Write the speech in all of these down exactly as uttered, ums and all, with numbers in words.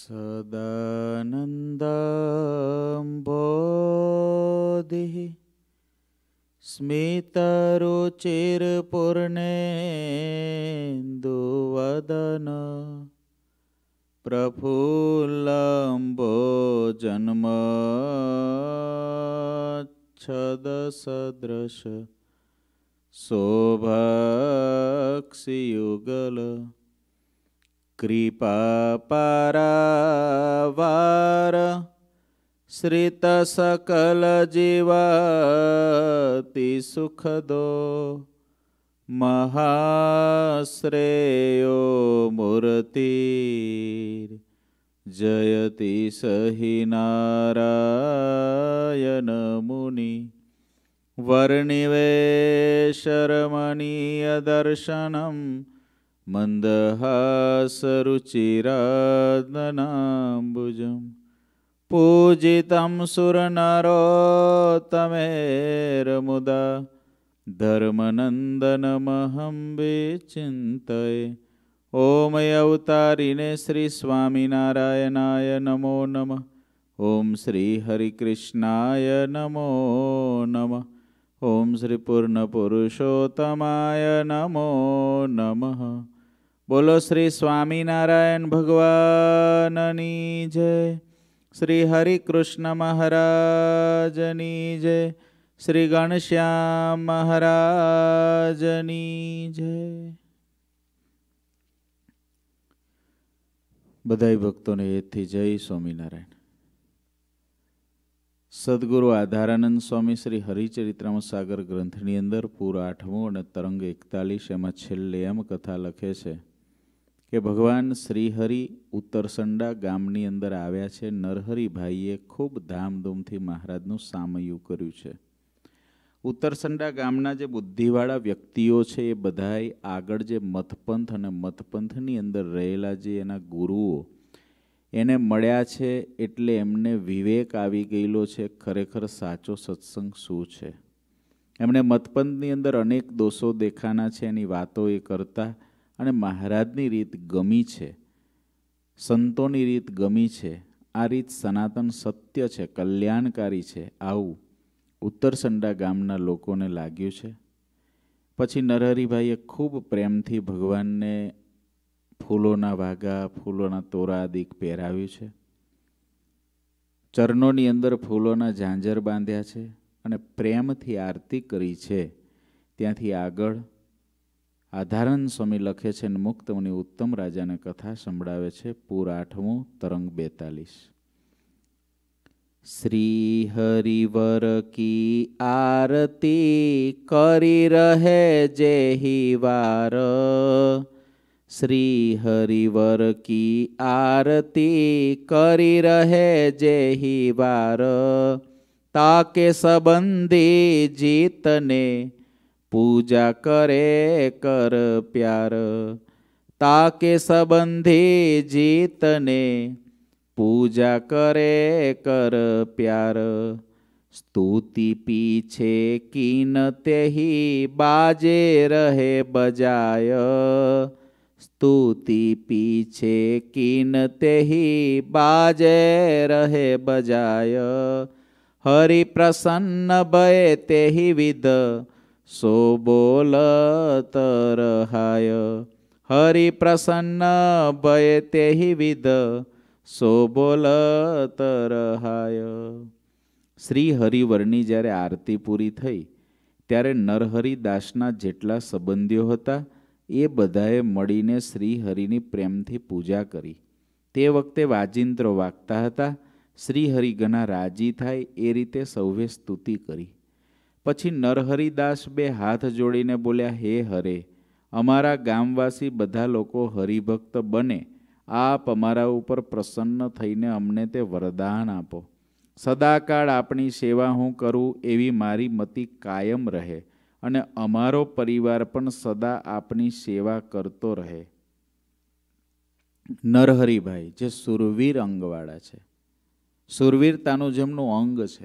સદાનંદંબોધિ સ્મિતરુચિરપૂર્ણેન્દુવદન પ્રફુલ્લંબોજન્મચ્છદસદૃશ શોભક્ષિયુગલ કૃપાપારાવાર શ્રિત સકલ જીવાતિ સુખદો મહાશ્રેયો મૂર્તિર જયતિ સહિ નારાયણ મુનિ વર્ણિવેશરમણીય દર્શનમ મંદહાસરુચિરાદનાંબુજમ પૂજિતમ સુરનરોત્તમેર્મુદા ધર્મનંદનમહં વિચિંતયે. ઓમ અવતારીને શ્રી સ્વામિનારાયણાય નમો નમઃ. ઓમ શ્રી હરિકૃષ્ણાય નમો નમઃ. ઓમ શ્રી પૂર્ણ પુરુષોત્તમાય નમો નમઃ. બોલો શ્રી સ્વામિનારાયણ ભગવાનની જય. શ્રી હરિકૃષ્ણ મહારાજની જય. શ્રી ઘનશ્યામ મહારાજની જય. બધાય ભક્તોને એથી જય સ્વામિનારાયણ. સદગુરુ આધારાનંદ સ્વામી શ્રી હરિચરિત્રામૃત સાગર ગ્રંથની અંદર પૂર આઠમું અને તરંગ એકતાલીસ એમાં છેલ્લે એમ કથા લખે છે કે ભગવાન શ્રીહરિ ઉત્તરસંડા ગામની અંદર આવ્યા છે. નરહરિભાઈએ ખૂબ ધામધૂમથી મહારાજનું સામયું કર્યું છે. ઉત્તરસંડા ગામના જે બુદ્ધિવાળા વ્યક્તિઓ છે એ બધાય આગળ જે મતપંથ અને મતપંથની અંદર રહેલા જે એના ગુરુઓ એને મળ્યા છે એટલે એમને વિવેક આવી ગયેલો છે ખરેખર સાચો સત્સંગ શું છે. એમણે મતપંથની અંદર અનેક દોષો દેખાના છે એની વાતો એ કરતા અને મહારાજની રીત ગમી છે, સંતોની રીત ગમી છે. આ રીત સનાતન સત્ય છે, કલ્યાણકારી છે, આવું ઉત્તરસંડા ગામના લોકોને લાગ્યું છે. પછી નરહરિભાઈએ ખૂબ પ્રેમથી ભગવાનને ફૂલોના વાઘા, ફૂલોના તોરા આદિ પહેરાવ્યું છે. ચરણોની અંદર ફૂલોના ઝાંઝર બાંધ્યા છે અને પ્રેમથી આરતી કરી છે. ત્યાંથી આગળ આધારાનંદ સ્વામી લખે છે અને મુક્તમુનિ ઉત્તમ રાજાને કથા સંભળાવે છે. પૂર આઠમું તરંગ બેતાલીસ. શ્રી હરિવર કી આરતી કરી રહે જેહી વાર. શ્રી હરિવર કી આરતી કરી રહે જેહી વાર. તાકે સંબંધી જીતને પૂજા કરે કર પ્યાર. તાકે સંબંધી જીતને પૂજા કરે કર પ્યાર. સ્તુતિ પીછે કીન તેહી બાજે રહે બજાય. સ્તુતિ પીછે કીન તેહી બાજે રહે બજાય. હરિ પ્રસન્ન ભય તેહી વિધ સો બોલત રહાય. હરિ પ્રસન્ન ભય તેહી વિધ સો બોલત રહાય. શ્રી હરિવરની જ્યારે આરતી પૂરી થઈ ત્યારે નરહરિદાસના જેટલા સંબંધીઓ હતા એ બધાએ મળીને શ્રી હરિની પ્રેમથી પૂજા કરી. તે વખતે વાજિંત્રો વાગતા હતા. શ્રી હરિ ઘણા રાજી થાય એ રીતે સૌએ સ્તુતિ કરી. પછી નરહરિદાસ બે હાથ જોડીને બોલ્યા, હે હરે, અમારા ગામવાસી બધા લોકો હરિભક્ત બને. આપ અમારા ઉપર પ્રસન્ન થઈને અમને તે વરદાન આપો. સદાકાળ આપણી સેવા હું કરું એવી મારી મતિ કાયમ રહે અને અમારો પરિવાર પણ સદા આપની સેવા કરતો રહે. નરહરિભાઈ જે સુરવીર અંગવાળા છે, સુરવીરતાનું જેમનું અંગ છે,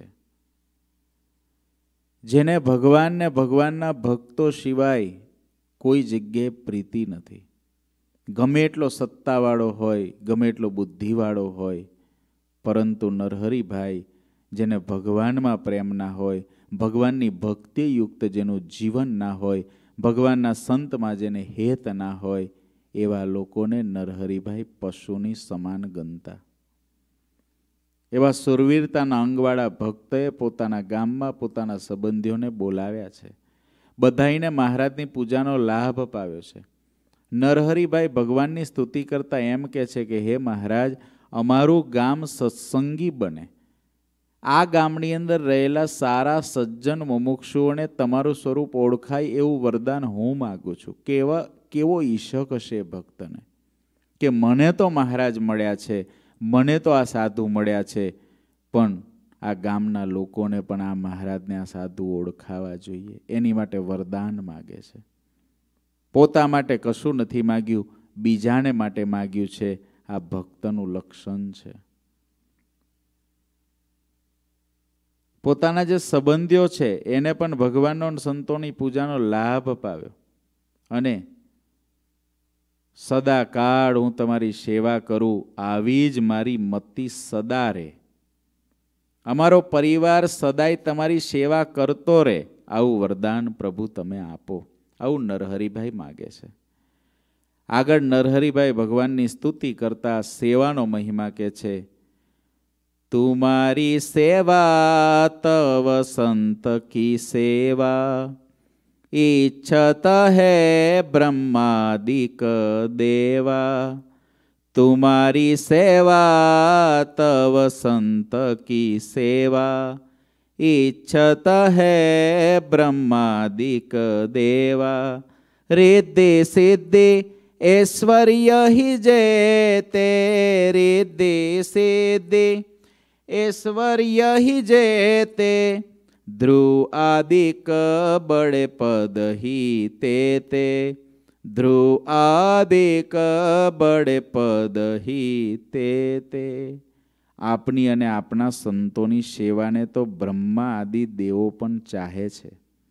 જેને ભગવાનને ભગવાનના ભક્તો સિવાય કોઈ જગ્યાએ પ્રીતિ નથી, ગમે એટલો સત્તાવાળો હોય, ગમે એટલો બુદ્ધિવાળો હોય, પરંતુ નરહરિભાઈ જેને ભગવાનમાં પ્રેમ ના હોય, ભગવાનની ભક્તિયુક્ત જેનું જીવન ના હોય, ભગવાનના સંતમાં જેને હેત ના હોય, એવા લોકોને નરહરિભાઈ પશુની સમાન ગણતા. એવા સુરવીરતાના અંગવાળા ભક્તોએ પોતાના ગામમાં પોતાના સંબંધીઓને બોલાવ્યા છે. બધાઈને મહારાજની પૂજાનો લાભ અપાવ્યો છે. નરહરિભાઈ ભગવાનની સ્તુતિ કરતા એમ કહે છે કે હે મહારાજ, અમારું ગામ સત્સંગી બને, આ ગામની અંદર રહેલા સારા સજ્જન મુમુક્ષુઓને તમારું સ્વરૂપ ઓળખાય એવું વરદાન હું માગું છું. કેવા કેવો ઈશક હશે ભક્તને કે મને તો મહારાજ મળ્યા છે, મને તો આ સાધુ મળ્યા છે, પણ આ ગામના લોકોને પણ આ મહારાજને આ સાધુ ઓળખાવા જોઈએ, એની માટે વરદાન માગે છે. પોતા માટે કશું નથી માગ્યું, બીજાને માટે માગ્યું છે. આ ભક્તનું લક્ષણ છે. પોતાના જે સંબંધીઓ છે એને પણ ભગવાનનો સંતોની પૂજાનો લાભ અપાવ્યો અને સદા કાળ હું તમારી સેવા કરું, આવી જ મારી મતિ સદા રહે, અમારો પરિવાર સદાય તમારી સેવા કરતો રહે, આવું વરદાન પ્રભુ તમે આપો, આવું નરહરિભાઈ માગે છે. આગળ નરહરિભાઈ ભગવાનની સ્તુતિ કરતા સેવાનો મહિમા કે છે, તુમારી સેવા તવ સંત કી સેવા, ઈચ્છત હૈ બ્રહ્માદિક દેવા. તુમારી સેવા તવ સંત કી સેવા, ઈચ્છત હૈ બ્રહ્માદિક દેવા. रिद्धि सिद्धि ऐश्वर्य ही जेते, रिद्धि सिद्धि ऐश्वर्य ही जेते, ध्रुव आदिक बड़े पद ही तेते, ध्रुव आदिक बड़े पद ही तेते. આપની અને આપના સંતોની સેવાને તો બ્રહ્મા આદિ દેવો પણ ચાહે છે.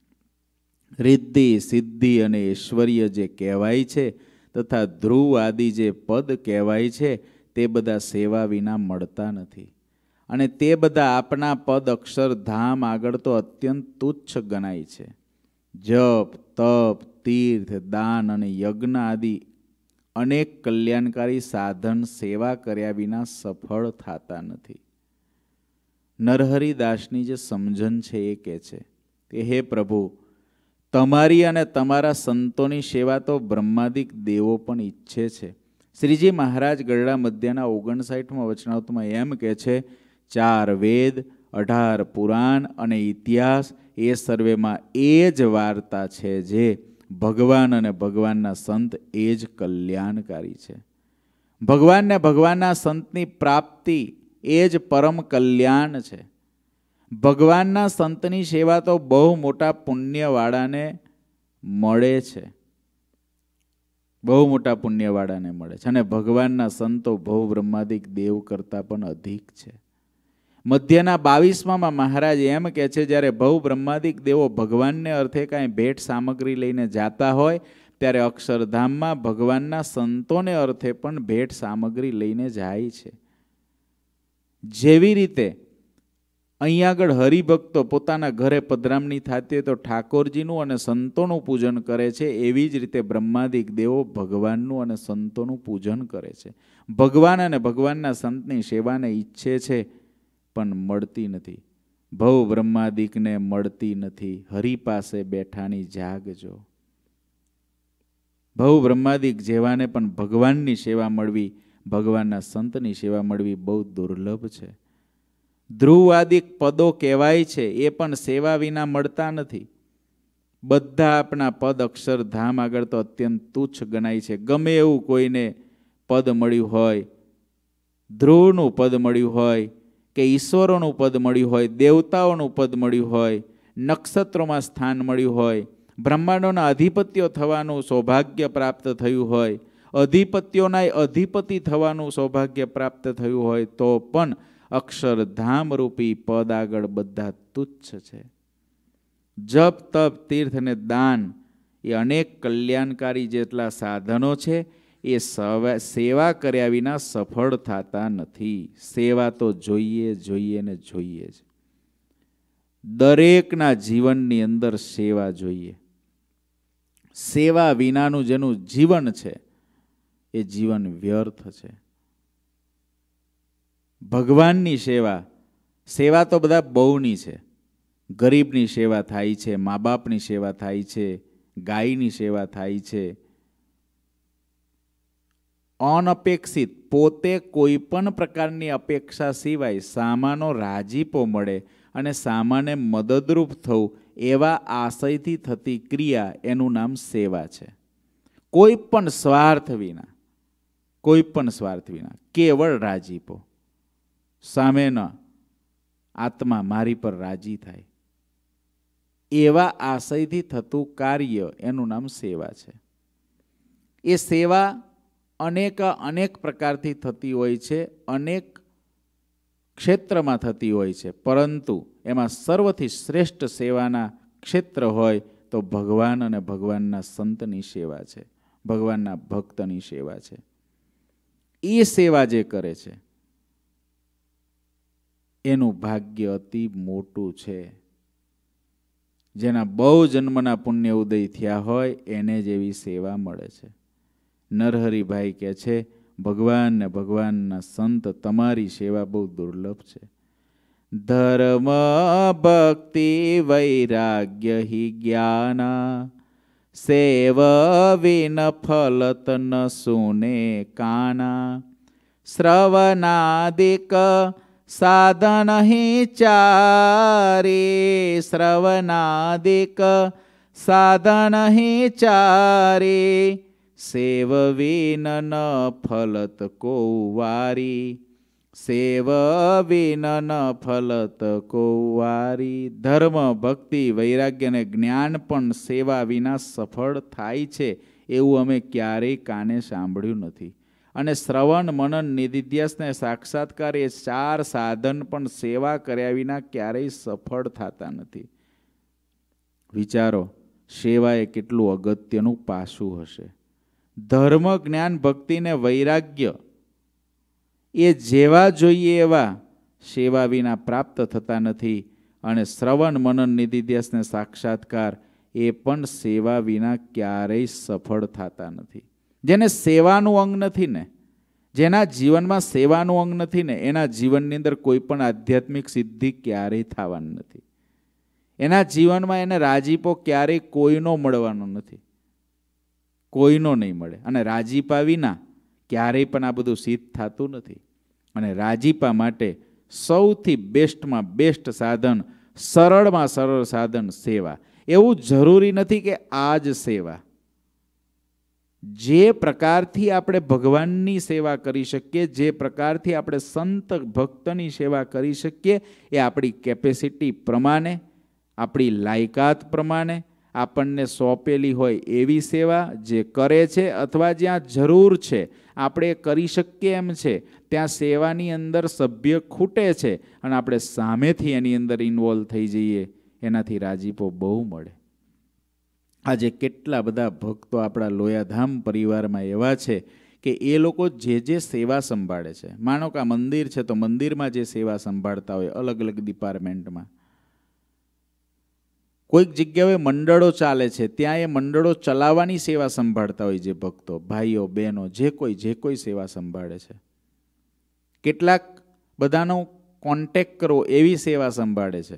રિદ્ધિ સિદ્ધિ અને ઐશ્વર્ય જે કહેવાય છે તથા ધ્રુવ આદિ જે પદ કહેવાય છે તે બધા સેવા વિના મળતા નથી. અને તે બધા આપના પદ અક્ષરધામ આગળ તો અત્યંત તુચ્છ ગણાય છે. જપ તપ તીર્થ દાન અને યજ્ઞ આદિ અનેક કલ્યાણકારી સાધન સેવા કર્યા વિના સફળ થતા નથી. નરહરિદાસની જે સમજણ છે એ કહે છે કે હે પ્રભુ, તમારી અને તમારા સંતોની સેવા તો બ્રહ્માદિક દેવો પણ ઈચ્છે છે. શ્રીજી મહારાજ ગરડા મધ્યના ઓગણસાઠમાં વચનાવતમાં એમ કહે છે, ચાર વેદ, અઢાર પુરાણ અને ઇતિહાસ એ સર્વેમાં એ જ વાર્તા છે જે ભગવાન અને ભગવાનના સંત એ જ કલ્યાણકારી છે. ભગવાનને ભગવાનના સંતની પ્રાપ્તિ એ જ પરમ કલ્યાણ છે. ભગવાનના સંતની સેવા તો બહુ મોટા પુણ્યવાળાને મળે છે, બહુ મોટા પુણ્યવાળાને મળે છે. અને ભગવાનના સંતો ભવ બ્રહ્માદિક દેવ કરતાં પણ અધિક છે. મધ્યના બાવીસમાં મહારાજ એમ કહે છે, જ્યારે ભવ બ્રહ્માદિક દેવો ભગવાનને અર્થે કાંઈ ભેટ સામગ્રી લઈને જાતા હોય ત્યારે અક્ષરધામમાં ભગવાનના સંતોને અર્થે પણ ભેટ સામગ્રી લઈને જાય છે. જેવી રીતે અહીંયા આગળ હરિભક્તો પોતાના ઘરે પધરામણી થતી હોય તો ઠાકોરજીનું અને સંતોનું પૂજન કરે છે, એવી જ રીતે બ્રહ્માદિક દેવો ભગવાનનું અને સંતોનું પૂજન કરે છે. ભગવાન અને ભગવાનના સંતની સેવાને ઈચ્છે છે પણ મળતી નથી. ભવ બ્રહ્માદિકને મળતી નથી. હરિ પાસે બેઠાની જાગજો. ભવ બ્રહ્માદિક જેવાને પણ ભગવાનની સેવા મળવી, ભગવાનના સંતની સેવા મળવી બહુ દુર્લભ છે. ધ્રુવાદિક પદો કહેવાય છે એ પણ સેવા વિના મળતા નથી. બધા આપણા પદ અક્ષરધામ આગળ તો અત્યંત તુચ્છ ગણાય છે. ગમે એવું કોઈને પદ મળ્યું હોય, ધ્રુવનું પદ મળ્યું હોય કે ઈશ્વરોનું પદ મળ્યું હોય, દેવતાઓનું પદ મળ્યું હોય, નક્ષત્રોમાં સ્થાન મળ્યું હોય, બ્રહ્માંડોના અધિપત્યો થવાનું સૌભાગ્ય પ્રાપ્ત થયું હોય, અધિપત્યોના અધિપતિ થવાનું સૌભાગ્ય પ્રાપ્ત થયું હોય, તો પણ અક્ષરધામ રૂપી પદ આગળ બધા તુચ્છ છે. જપ તપ તીર્થ અને દાન એ અનેક કલ્યાણકારી જેટલા સાધનો છે એ સેવા કર્યા વિના સફળ થતા નથી. સેવા તો જોઈએ જોઈએ ને જોઈએ જ. દરેકના જીવનની અંદર સેવા જોઈએ. સેવા વિનાનું જેનું જીવન છે એ જીવન વ્યર્થ છે. ભગવાનની સેવા, સેવા તો બધા બહુની છે. ગરીબની સેવા થાય છે, મા બાપની સેવા થાય છે, ગાયની સેવા થાય છે. અનપેક્ષિત, પોતે કોઈ પણ પ્રકારની અપેક્ષા સિવાય સામાનો રાજીપો મળે અને સામાને મદદરૂપ થવું એવા આશયથી થતી ક્રિયા, એનું નામ સેવા છે. કોઈ પણ સ્વાર્થ વિના, કોઈ પણ સ્વાર્થ વિના, કેવળ રાજીપો. સામેનો આત્મા મારી પર રાજી થાય એવા આશયથી થતું કાર્ય, એનું નામ સેવા છે. એ સેવા અનેક અનેક પ્રકારથી થતી હોય છે, અનેક ક્ષેત્રમાં થતી હોય છે, પરંતુ એમાં સર્વથી શ્રેષ્ઠ સેવાના ક્ષેત્ર હોય તો ભગવાન અને ભગવાનના સંતની સેવા છે, ભગવાનના ભક્તની સેવા છે. એ સેવા જે કરે છે એનું ભાગ્ય અતિ મોટું છે. જેના બહુ જન્મના પુણ્ય ઉદય થયા હોય એને જ એવી સેવા મળે છે. નરહરિભાઈ કહે છે, ભગવાન ને ભગવાનના સંત, તમારી સેવા બહુ દુર્લભ છે. ધર્મ ભક્તિ વૈરાગ્ય હિ જ્ઞાના સેવ વિન ફલત ન સુને કાના શ્રવનાદિક સાધન હિ ચારે શ્રવનાદિક સાધન હિ ચારે સેવ વિન ન ફલત કો વારી સેવ વિન ન ફલત કો વારી. ધર્મ, ભક્તિ, વૈરાગ્ય અને જ્ઞાન પણ સેવા વિના સફળ થાય છે એવું અમે ક્યારેય કાને સાંભળ્યું નથી. અને શ્રવણ, મનન, નિધિધ્યાસ ને સાક્ષાત્કાર એ ચાર સાધન પણ સેવા કર્યા વિના ક્યારેય સફળ થતા નથી. વિચારો, સેવા એ કેટલું અગત્યનું પાસું હશે. ધર્મ, જ્ઞાન, ભક્તિ ને વૈરાગ્ય એ જેવા જોઈએ એવા સેવા વિના પ્રાપ્ત થતા નથી. અને શ્રવણ, મનન, નિધિધ્યાસ ને સાક્ષાત્કાર એ પણ સેવા વિના ક્યારેય સફળ થતા નથી. જેને સેવાનું અંગ નથી ને, જેના જીવનમાં સેવાનું અંગ નથી ને, એના જીવનની અંદર કોઈ પણ આધ્યાત્મિક સિદ્ધિ ક્યારેય થવાની નથી. એના જીવનમાં એને રાજીપો ક્યારેય કોઈનો મળવાનો નથી, કોઈનો નહીં મળે. અને રાજીપા વિના ક્યારેય પણ આ બધું સિદ્ધ થતું નથી. અને રાજીપા માટે સૌથી બેસ્ટમાં બેસ્ટ સાધન, સરળમાં સરળ સાધન સેવા. એવું જરૂરી નથી કે આ જ સેવા. જે પ્રકારથી આપણે ભગવાનની સેવા કરી શકીએ, જે પ્રકારથી આપણે સંત ભક્તની સેવા કરી શકીએ, એ આપણી કેપેસિટી પ્રમાણે, આપણી લાયકાત પ્રમાણે આપણને સોંપેલી હોય એવી સેવા જે કરે છે, અથવા જ્યાં જરૂર છે આપણે કરી શકીએ એમ છે ત્યાં સેવાની અંદર સભ્ય ખૂટે છે અને આપણે સામેથી એની અંદર ઇન્વોલ્વ થઈ જઈએ, એનાથી રાજીપો બહુ મળે. આજે કેટલા બધા ભક્તો આપણા લોયાધામ પરિવારમાં એવા છે કે એ લોકો જે જે સેવા સંભાળે છે, માનો કે આ મંદિર છે તો મંદિરમાં જે સેવા સંભાળતા હોય અલગ અલગ ડિપાર્ટમેન્ટમાં, કોઈક જગ્યાએ મંડળો ચાલે છે ત્યાં એ મંડળો ચલાવવાની સેવા સંભાળતા હોય જે ભક્તો, ભાઈઓ બહેનો, જે કોઈ જે કોઈ સેવા સંભાળે છે. કેટલાક બધાનો કોન્ટેક્ટ કરવો એવી સેવા સંભાળે છે.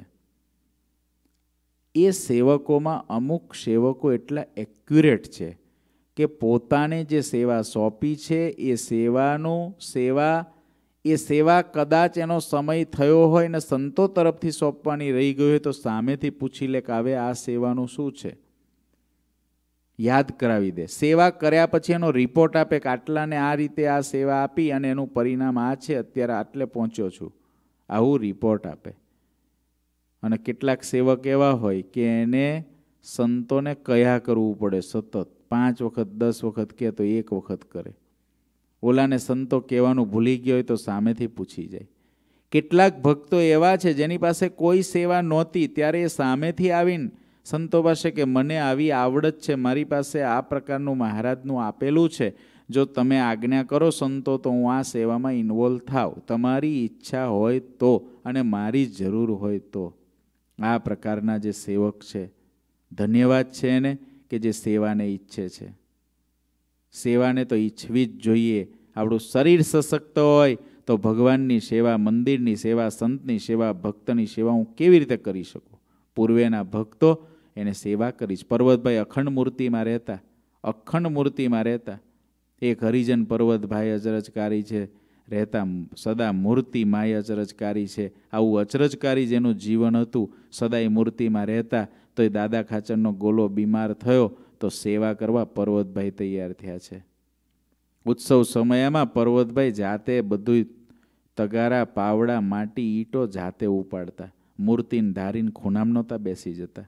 એ સેવકોમાં અમુક સેવકો એટલા એક્યુરેટ છે કે પોતાને જે સેવા સોંપી છે એ સેવાનું સેવા એ સેવા કદાચ એનો સમય થયો હોય ને સંતો તરફથી સોંપવાની રહી ગઈ હોય તો સામેથી પૂછી લે કે હવે આ સેવાનું શું છે, યાદ કરાવી દે. સેવા કર્યા પછી એનો રિપોર્ટ આપે કે આટલાને આ રીતે આ સેવા આપી અને એનું પરિણામ આ છે, અત્યારે આટલે પહોંચ્યો છું, આવું રિપોર્ટ આપે. અને કેટલાક સેવક એવા હોય કે એને સંતોને કયા કરવું પડે, સતત પાંચ વખત દસ વખત કહે તો એક વખત કરે. ઓલાને સંતો કહેવાનું ભૂલી ગયો હોય તો સામેથી પૂછી જાય. કેટલાક ભક્તો એવા છે જેની પાસે કોઈ સેવા નહોતી ત્યારે એ સામેથી આવીને સંતો પાસે કે મને આવી આવડત છે, મારી પાસે આ પ્રકારનું મહારાજનું આપેલું છે, જો તમે આજ્ઞા કરો સંતો તો હું આ સેવામાં ઇન્વોલ્વ થાવ, તમારી ઈચ્છા હોય તો અને મારી જરૂર હોય તો. આ પ્રકારના જે સેવક છે, ધન્યવાદ છે એને કે જે સેવાને ઈચ્છે છે. સેવાને તો ઈચ્છવી જ જોઈએ. આપણું શરીર સશક્ત હોય તો ભગવાનની સેવા, મંદિરની સેવા, સંતની સેવા, ભક્તની સેવા હું કેવી રીતે કરી શકું? પૂર્વેના ભક્તો એને સેવા કરી. પર્વતભાઈ અખંડ મૂર્તિમાં રહેતા, અખંડ મૂર્તિમાં રહેતા. એક હરિજન પર્વતભાઈ અચરજકારી છે, રહેતા સદા મૂર્તિમાંય અચરજકારી છે. આવું અચરજકારી જેનું જીવન હતું, સદાય મૂર્તિમાં રહેતા, તો એ દાદા ખાચરનો ગોલો બીમાર થયો તો સેવા કરવા પર્વતભાઈ તૈયાર થયા છે. ઉત્સવ સમયમાં પર્વતભાઈ જાતે બધું તગારા, પાવડા, માટી, ઈંટો જાતે ઉપાડતા. મૂર્તિને ધારીને ખૂણામાં નહોતા બેસી જતા.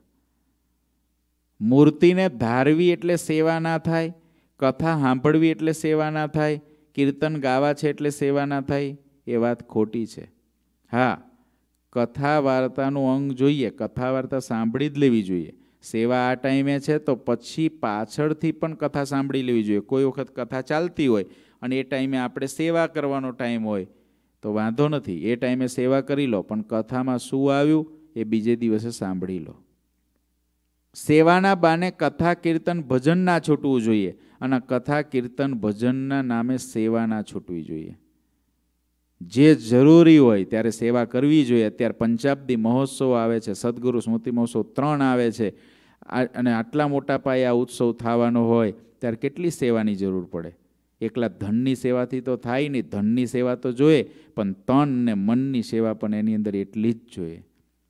મૂર્તિને ધારવી એટલે સેવા ના થાય, કથા સાંભળવી એટલે સેવા ના થાય, કીર્તન ગાવા છે એટલે સેવા ના થાય, એ વાત ખોટી છે. હા, કથા વાર્તાનું અંગ જોઈએ, કથા વાર્તા સાંભળી જ લેવી જોઈએ. સેવા આ ટાઈમે છે તો પછી પાછળથી પણ કથા સાંભળી લેવી જોઈએ. કોઈ વખત કથા ચાલતી હોય અને એ ટાઈમે આપણે સેવા કરવાનો ટાઈમ હોય તો વાંધો નથી, એ ટાઈમે સેવા કરી લો, પણ કથામાં શું આવ્યું એ બીજે દિવસે સાંભળી લો. સેવાના બાને કથા, કીર્તન, ભજન ના છૂટવું જોઈએ અને કથા, કીર્તન, ભજનના નામે સેવા ના છૂટવી જોઈએ. જે જરૂરી હોય ત્યારે સેવા કરવી જોઈએ. અત્યારે પંચાબ્દી મહોત્સવ આવે છે, સદગુરુ સ્મૃતિ મહોત્સવ ત્રણ આવે છે અને આટલા મોટા પાયે આ ઉત્સવ થવાનો હોય ત્યારે કેટલી સેવાની જરૂર પડે. એકલા ધનની સેવાથી તો થાય નહીં, ધનની સેવા તો જોઈએ, પણ તન ને મનની સેવા પણ એની અંદર એટલી જ જોઈએ.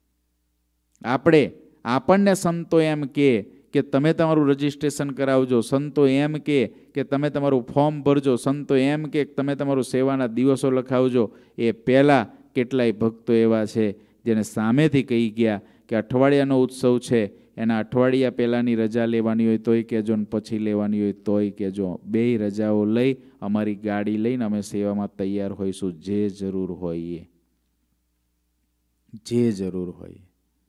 આપણે આપણને સંતો એમ કહે કે તમે તમારું રજીસ્ટ્રેશન કરાવજો, સંતો એમ કહે કે તમે તમારું ફોર્મ ભરજો, સંતો એમ કે તમે તમારું સેવાના દિવસો લખાવજો. એ પહેલાં કેટલાય ભક્તો એવા છે જેને સામેથી કહી ગયા કે અઠવાડિયાનો ઉત્સવ છે, એના અઠવાડિયા પહેલાંની રજા લેવાની હોય તોય કહેજો ને પછી લેવાની હોય તોય કહેજો. બેય રજાઓ લઈ અમારી ગાડી લઈને અમે સેવામાં તૈયાર હોઈશું, જે જરૂર હોય એ, જે જરૂર હોય.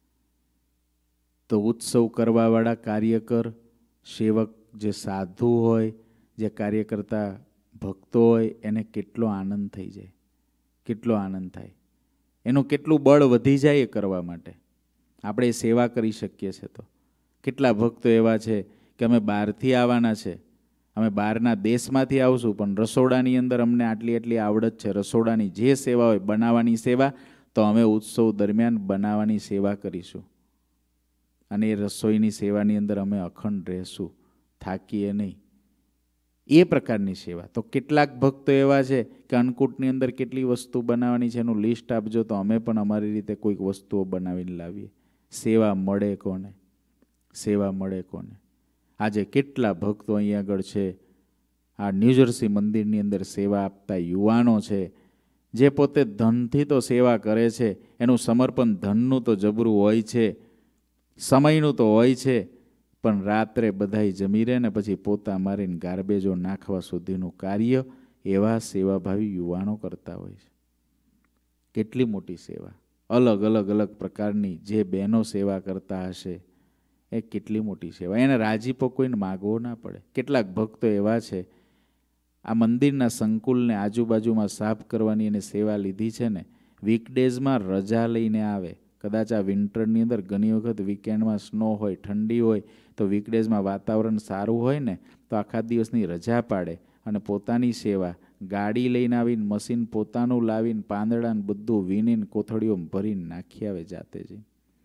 તો ઉત્સવ કરવાવાળા કાર્યકર, સેવક, જે સાધુ હોય, જે કાર્ય કરતા ભક્તો હોય, એને કેટલો આનંદ થઈ જાય, કેટલો આનંદ થાય, એનું કેટલું બળ વધી જાય એ કરવા માટે. આપણે એ સેવા કરી શકીએ છીએ. તો કેટલા ભક્તો એવા છે કે અમે બહારથી આવવાના છે, અમે બહારના દેશમાંથી આવશું, પણ રસોડાની અંદર અમને આટલી આટલી આવડત છે, રસોડાની જે સેવા હોય, બનાવવાની સેવા, તો અમે ઉત્સવ દરમિયાન બનાવવાની સેવા કરીશું અને એ રસોઈની સેવાની અંદર અમે અખંડ રહેશું, થાકીએ નહીં. એ પ્રકારની સેવા. તો કેટલાક ભક્તો એવા છે કે અન્નકૂટની અંદર કેટલી વસ્તુ બનાવવાની છે એનું લિસ્ટ આપજો તો અમે પણ અમારી રીતે કોઈક વસ્તુઓ બનાવીને લાવીએ. સેવા મળે કોને? સેવા મળે કોને? આજે કેટલા ભક્તો અહીં આગળ છે, આ ન્યૂજર્સી મંદિરની અંદર સેવા આપતા યુવાનો છે, જે પોતે ધનથી તો સેવા કરે છે, એનું સમર્પણ ધનનું તો જબરું હોય છે, સમયનું તો હોય છે, પણ રાત્રે બધાય જમી રહે ને પછી પોતા મારીને ગાર્બેજો નાખવા સુધીનું કાર્ય એવા સેવાભાવી યુવાનો કરતા હોય છે. કેટલી મોટી સેવા! અલગ અલગ અલગ પ્રકારની જે બહેનો સેવા કરતા હશે એ કેટલી મોટી સેવા. એને રાજીપો કોઈને માગવો ના પડે. કેટલાક ભક્તો એવા છે, આ મંદિરના સંકુલને આજુબાજુમાં સાફ કરવાની એને સેવા લીધી છે ને, વીકડેઝમાં રજા લઈને આવે. કદાચ આ વિન્ટરની અંદર ઘણી વખત વીકેન્ડમાં સ્નો હોય, ઠંડી હોય, તો વીકડેઝમાં વાતાવરણ સારું હોય ને તો આખા દિવસની રજા પાડે અને પોતાની સેવા ગાડી લઈને આવીને, મશીન પોતાનું લાવીને, પાંદડાને બધું વીણીને કોથળીઓ ભરીને નાખી આવે જાતે જ.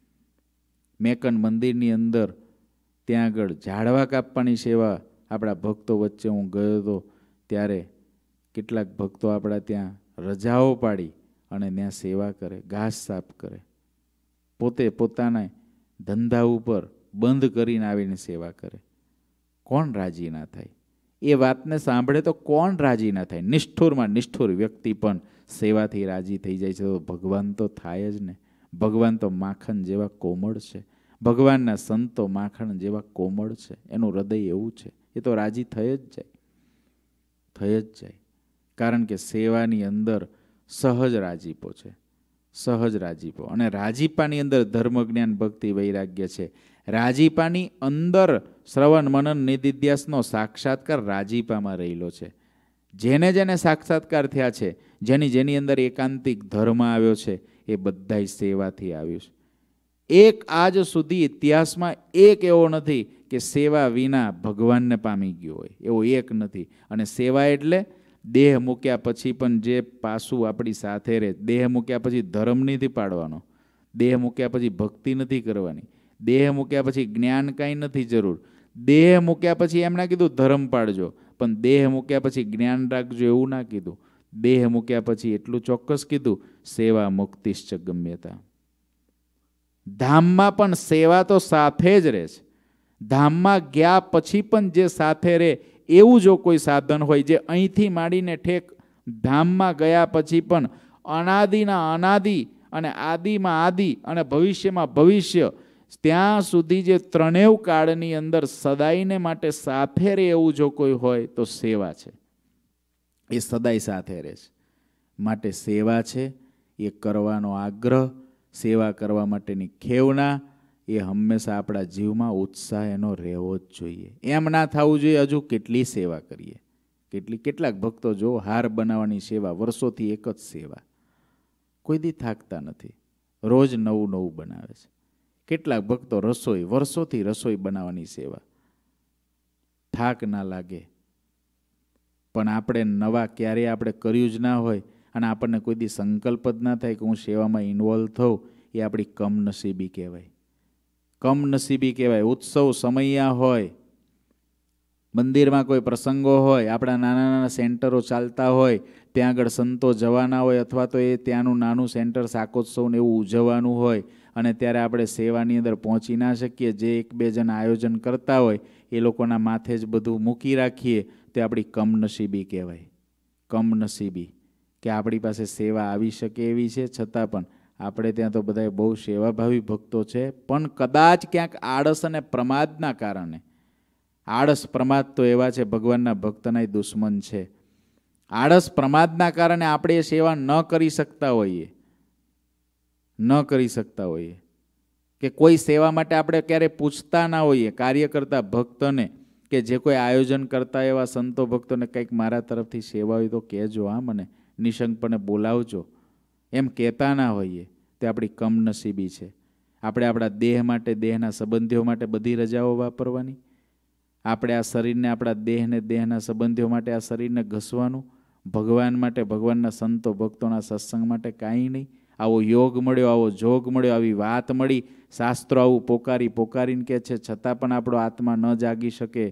મેકન મંદિરની અંદર ત્યાં આગળ ઝાડવા કાપવાની સેવા આપણા ભક્તો વચ્ચે હું ગયો હતો ત્યારે કેટલાક ભક્તો આપણા ત્યાં રજાઓ પાડી અને ત્યાં સેવા કરે, ઘાસ સાફ કરે, પોતે પોતાના ધંધા ઉપર બંધ કરીને આવીને સેવા કરે. કોણ રાજી ના થાય? એ વાતને સાંભળે તો કોણ રાજી ના થાય? નિષ્ઠુરમાં નિષ્ઠુર વ્યક્તિ પણ સેવાથી રાજી થઈ જાય છે તો ભગવાન તો થાય જ ને. ભગવાન તો માખણ જેવા કોમળ છે, ભગવાનના સંતો માખણ જેવા કોમળ છે, એનું હૃદય એવું છે, એ તો રાજી થઈ જ જાય, થઈ જ જાય. કારણ કે સેવાની અંદર સહજ રાજીપો છે, સહજ રાજીપો. અને રાજીપાની અંદર ધર્મ, જ્ઞાન, ભક્તિ, વૈરાગ્ય છે. રાજીપાની અંદર શ્રવણ મનન નિધિધ્યાસનો સાક્ષાત્કાર રાજીપામાં રહેલો છે. જેને જેને સાક્ષાત્કાર થયા છે, જેની જેની અંદર એકાંતિક ધર્મ આવ્યો છે, એ બધાય સેવાથી આવ્યું છે. એક આજ સુધી ઇતિહાસમાં એક એવો નથી કે સેવા વિના ભગવાનને પામી ગયો હોય, એવો એક નથી. અને સેવા એટલે દેહ મૂક્યા પછી પણ જે પાછું આપણી સાથે રહે. દેહ મૂક્યા પછી ધર્મ નથી પાડવાનો, દેહ મૂક્યા પછી ભક્તિ નથી કરવાની, દેહ મૂક્યા પછી જ્ઞાન કાંઈ નથી જરૂર. દેહ મૂક્યા પછી એમ ના કીધું ધર્મ પાડજો, પણ દેહ મૂક્યા પછી જ્ઞાન રાખજો એવું ના કીધું. દેહ મૂક્યા પછી એટલું ચોક્કસ કીધું, સેવા મુક્તિશ્ચ ગમ્યતા. ધામમાં પણ સેવા તો સાથે જ રહે છે. ધામમાં ગયા પછી પણ જે સાથે રહે એવું જો કોઈ સાધન હોય, જે અહીંથી માંડીને ઠેક ધામમાં ગયા પછી પણ અનાદિના અનાદિ અને આદિમાં આદિ અને ભવિષ્યમાં ભવિષ્ય, ત્યાં સુધી જે ત્રણેવ કાળની અંદર સદાયને માટે સાથે રહે એવું જો કોઈ હોય તો સેવા છે. એ સદાય સાથે રહે છે. માટે સેવા છે એ કરવાનો આગ્રહ, સેવા કરવા માટેની ખેવના, એ હંમેશા આપણા જીવમાં ઉત્સાહ એનો રહેવો જ જોઈએ. એમ ના થવું જોઈએ હજુ કેટલી સેવા કરીએ. કેટલી કેટલાક ભક્તો જો હાર બનાવવાની સેવા, વર્ષોથી એક જ સેવા, કોઈ દી થાકતા નથી, રોજ નવું નવું બનાવે છે. કેટલાક ભક્તો રસોઈ, વર્ષોથી રસોઈ બનાવવાની સેવા, થાક ના લાગે. પણ આપણે નવા ક્યારેય આપણે કર્યું જ ના હોય અને આપણને કોઈ દી સંકલ્પ જ ના થાય કે હું સેવામાં ઇન્વોલ્વ થઉં, એ આપણી કમનસીબી કહેવાય. કમનસીબી કહેવાય. ઉત્સવ સમયા હોય, મંદિરમાં કોઈ પ્રસંગો હોય, આપણા નાના નાના સેન્ટરો ચાલતા હોય, ત્યાં આગળ સંતો જવાના હોય, અથવા તો એ ત્યાંનું નાનું સેન્ટર શાકોત્સવને એવું ઉજવવાનું હોય, અને ત્યારે આપણે સેવાની અંદર પહોંચી ના શકીએ. જે એક બે જણ આયોજન કરતા હોય એ લોકોના માથે જ બધું મૂકી રાખીએ, તે આપણી કમનસીબી કહેવાય. કમનસીબી કે આપણી પાસે સેવા આવી શકે એવી છે, છતાં પણ આપણે ત્યાં તો બધા બહુ સેવાભાવી ભક્તો છે, પણ કદાચ ક્યાંક આળસ અને પ્રમાદના કારણે, આળસ પ્રમાદ તો એવા છે ભગવાનના ભક્તના દુશ્મન છે. આળસ પ્રમાદના કારણે આપણે એ સેવા ન કરી શકતા હોઈએ, ન કરી શકતા હોઈએ કે કોઈ સેવા માટે આપણે ક્યારે પૂછતા ના હોઈએ. કાર્ય કરતા ભક્તને કે જે કોઈ આયોજન કરતા એવા સંતો ભક્તોને કંઈક મારા તરફથી સેવા હોય તો કહેજો, હા મને નિશંકપણે બોલાવજો, એમ કહેતા ના હોઈએ. તે આપણી કમનસીબી છે. આપણે આપણા દેહ માટે, દેહના સંબંધીઓ માટે બધી રજાઓ વાપરવાની, આપણે આ શરીરને, આપણા દેહને, દેહના સંબંધીઓ માટે આ શરીરને ઘસવાનું, ભગવાન માટે, ભગવાનના સંતો ભક્તોના સત્સંગ માટે કાંઈ નહીં. આવો યોગ મળ્યો, આવો જોગ મળ્યો, આવી વાત મળી, શાસ્ત્રો આવું પોકારી પોકારીને કહે છે, છતાં પણ આપણો આત્મા ન જાગી શકે,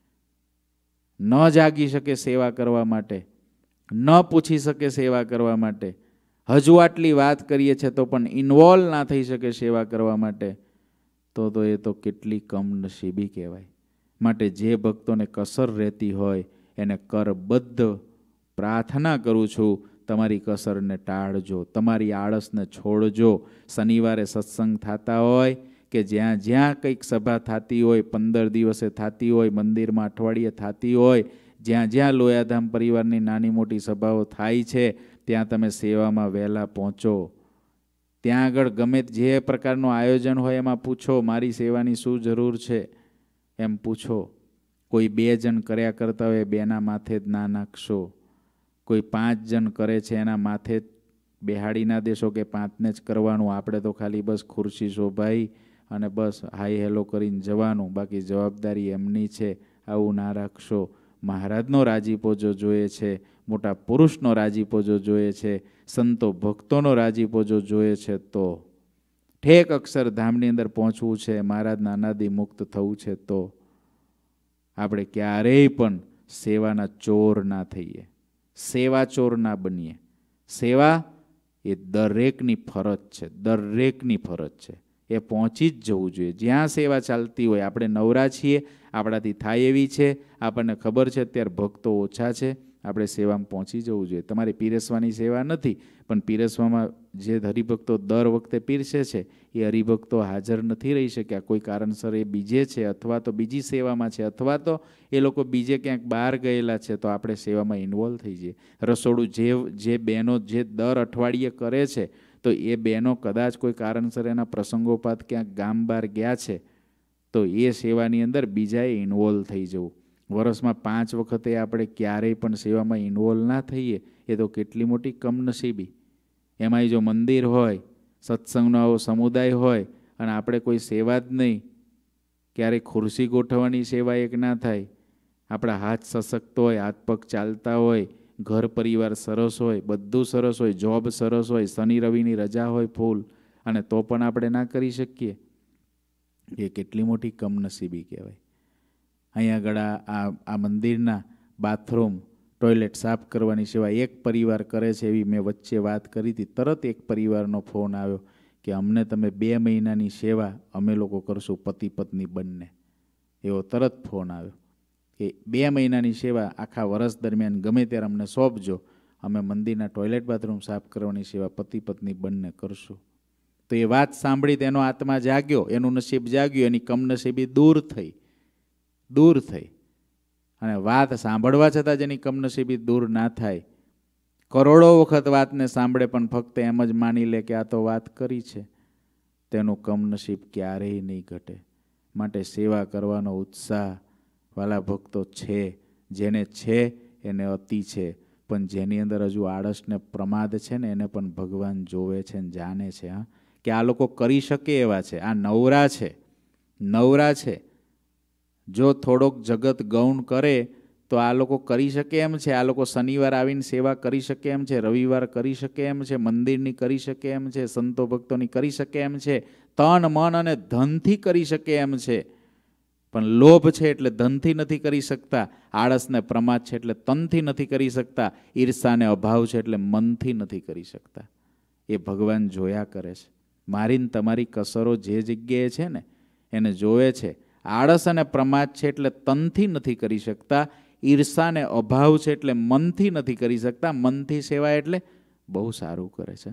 ન જાગી શકે સેવા કરવા માટે, ન પૂછી શકે સેવા કરવા માટે. હજુ આટલી વાત કરીએ છે તો પણ ઇન્વોલ્વ ના થઈ શકે સેવા કરવા માટે, તો તો એ તો કેટલી કમનસીબી કહેવાય. માટે જે ભક્તોને કસર રહેતી હોય એને કરબદ્ધ પ્રાર્થના કરું છું, તમારી કસરને ટાળજો, તમારી આળસને છોડજો. શનિવારે સત્સંગ થતા હોય કે જ્યાં જ્યાં કંઈક સભા થતી હોય, પંદર દિવસે થતી હોય, મંદિરમાં અઠવાડિયે થતી હોય, જ્યાં જ્યાં લોયાધામ પરિવારની નાની મોટી સભાઓ થાય છે, ત્યાં તમે સેવામાં વહેલા પહોંચો. ત્યાં આગળ ગમે જે પ્રકારનું આયોજન હોય એમાં પૂછો, મારી સેવાની શું જરૂર છે એમ પૂછો. કોઈ બે જણ કર્યા કરતા હોય બેના માથે જ ના નાખશો, કોઈ પાંચ જણ કરે છે એના માથે જ બેહાડી ના દેશો કે પાંચને જ કરવાનું, આપણે તો ખાલી બસ ખુરશી શોભાઈ અને બસ હાઈ હેલો કરીને જવાનું, બાકી જવાબદારી એમની છે, આવું ના રાખશો. મહારાજનો રાજીપો જો જોઈએ છે, મોટા પુરુષનો રાજીપો જો જોઈએ છે, સંતો ભક્તોનો રાજીપો જો જોઈએ છે, તો ઠેક અક્ષરધામની અંદર પહોંચવું છે, મહારાજના અનાદિ મુક્ત થવું છે, તો આપણે ક્યારેય પણ સેવાના ચોર ના થઈએ, સેવા ચોર ના બનીએ. સેવા એ દરેકની ફરજ છે, દરેકની ફરજ છે, એ પહોંચી જ જવું જોઈએ. જ્યાં સેવા ચાલતી હોય, આપણે નવરા છીએ, આપણાથી થાય એવી છે, આપણને ખબર છે અત્યારે ભક્તો ઓછા છે, આપણે સેવામાં પહોંચી જવું જોઈએ. તમારી પીરસવાની સેવા નથી, પણ પીરસવામાં જે હરિભક્તો દર વખતે પીરસે છે એ હરિભક્તો હાજર નથી રહી શક્યા, કોઈ કારણસર એ બીજે છે, અથવા તો બીજી સેવામાં છે, અથવા તો એ લોકો બીજે ક્યાંક બહાર ગયેલા છે, તો આપણે સેવામાં ઇન્વોલ્વ થઈ જઈએ. રસોડું જે જે બહેનો જે દર અઠવાડિયે કરે છે, તો એ બહેનો કદાચ કોઈ કારણસર એના પ્રસંગોપાત ક્યાંક ગામ બહાર ગયા છે, તો એ સેવાની અંદર બીજાએ ઇન્વોલ્વ થઈ જવું. વર્ષમાં પાંચ વખતે આપણે ક્યારેય પણ સેવામાં ઇન્વોલ્વ ના થઈએ એ તો કેટલી મોટી કમનસીબી. એમાંય જો મંદિર હોય, સત્સંગનો આવો સમુદાય હોય અને આપણે કોઈ સેવા જ નહીં, ક્યારેય ખુરશી ગોઠવવાની સેવા એક ના થાય, આપણા હાથ સશક્ત હોય, હાથ પગ ચાલતા હોય, ઘર પરિવાર સરસ હોય, બધું સરસ હોય, જોબ સરસ હોય, શનિ રવિની રજા હોય ફૂલ, અને તો પણ આપણે ના કરી શકીએ, એ કેટલી મોટી કમનસીબી કહેવાય. અહીંયા આગળ આ આ મંદિરના બાથરૂમ ટોયલેટ સાફ કરવાની સેવા એક પરિવાર કરે છે એવી મેં વચ્ચે વાત કરી હતી. તરત એક પરિવારનો ફોન આવ્યો કે અમને તમે બે મહિનાની સેવા અમે લોકો કરશું, પતિ પત્ની બંને. એવો તરત ફોન આવ્યો કે બે મહિનાની સેવા આખા વર્ષ દરમિયાન ગમે ત્યારે અમને સોંપજો, અમે મંદિરના ટોયલેટ બાથરૂમ સાફ કરવાની સેવા પતિ પત્ની બંને કરશું. તો એ વાત સાંભળી તેનો આત્મા જાગ્યો, એનું નસીબ જાગ્યું, એની કમનસીબી દૂર થઈ દૂર થઈ અને વાત સાંભળવા છતાં જેની કમનસીબી દૂર ના થાય, કરોડો વખત વાતને સાંભળે પણ ફક્ત એમ જ માની લે કે આ તો વાત કરી છે, તેનું કમનસીબ ક્યારેય નહીં ઘટે. માટે સેવા કરવાનો ઉત્સાહ વાલા ભક્તો છે, જેને છે એને અતિ છે, પણ જેની અંદર હજુ આળસ ને પ્રમાદ છે ને એને પણ ભગવાન જોવે છે ને જાણે છે. હા, કે આ લોકો કરી શકે એવા છે, આ નવરા છે, નવરા છે. જો થોડોક જગત ગૌણ કરે તો આ લોકો કરી શકે એમ છે. આ લોકો શનિવાર આવીને સેવા કરી શકે એમ છે, રવિવાર કરી શકે એમ છે, મંદિરની કરી શકે એમ છે, સંતો ભક્તોની કરી શકે એમ છે, તન મન અને ધનથી કરી શકે એમ છે. પણ લોભ છે એટલે ધનથી નથી કરી શકતા, આળસને પ્રમાદ છે એટલે તનથી નથી કરી શકતા, ઈર્ષાને અભાવ છે એટલે મનથી નથી કરી શકતા. એ ભગવાન જોયા કરે છે. મારીને તમારી કસરો જે જગ્યાએ છે ને એને જોવે છે. આળસ અને પ્રમાદ છે એટલે તનથી નથી કરી શકતા, ઈર્ષાને અભાવ છે એટલે મનથી નથી કરી શકતા. મનથી સેવા એટલે બહુ સારું કરે છે,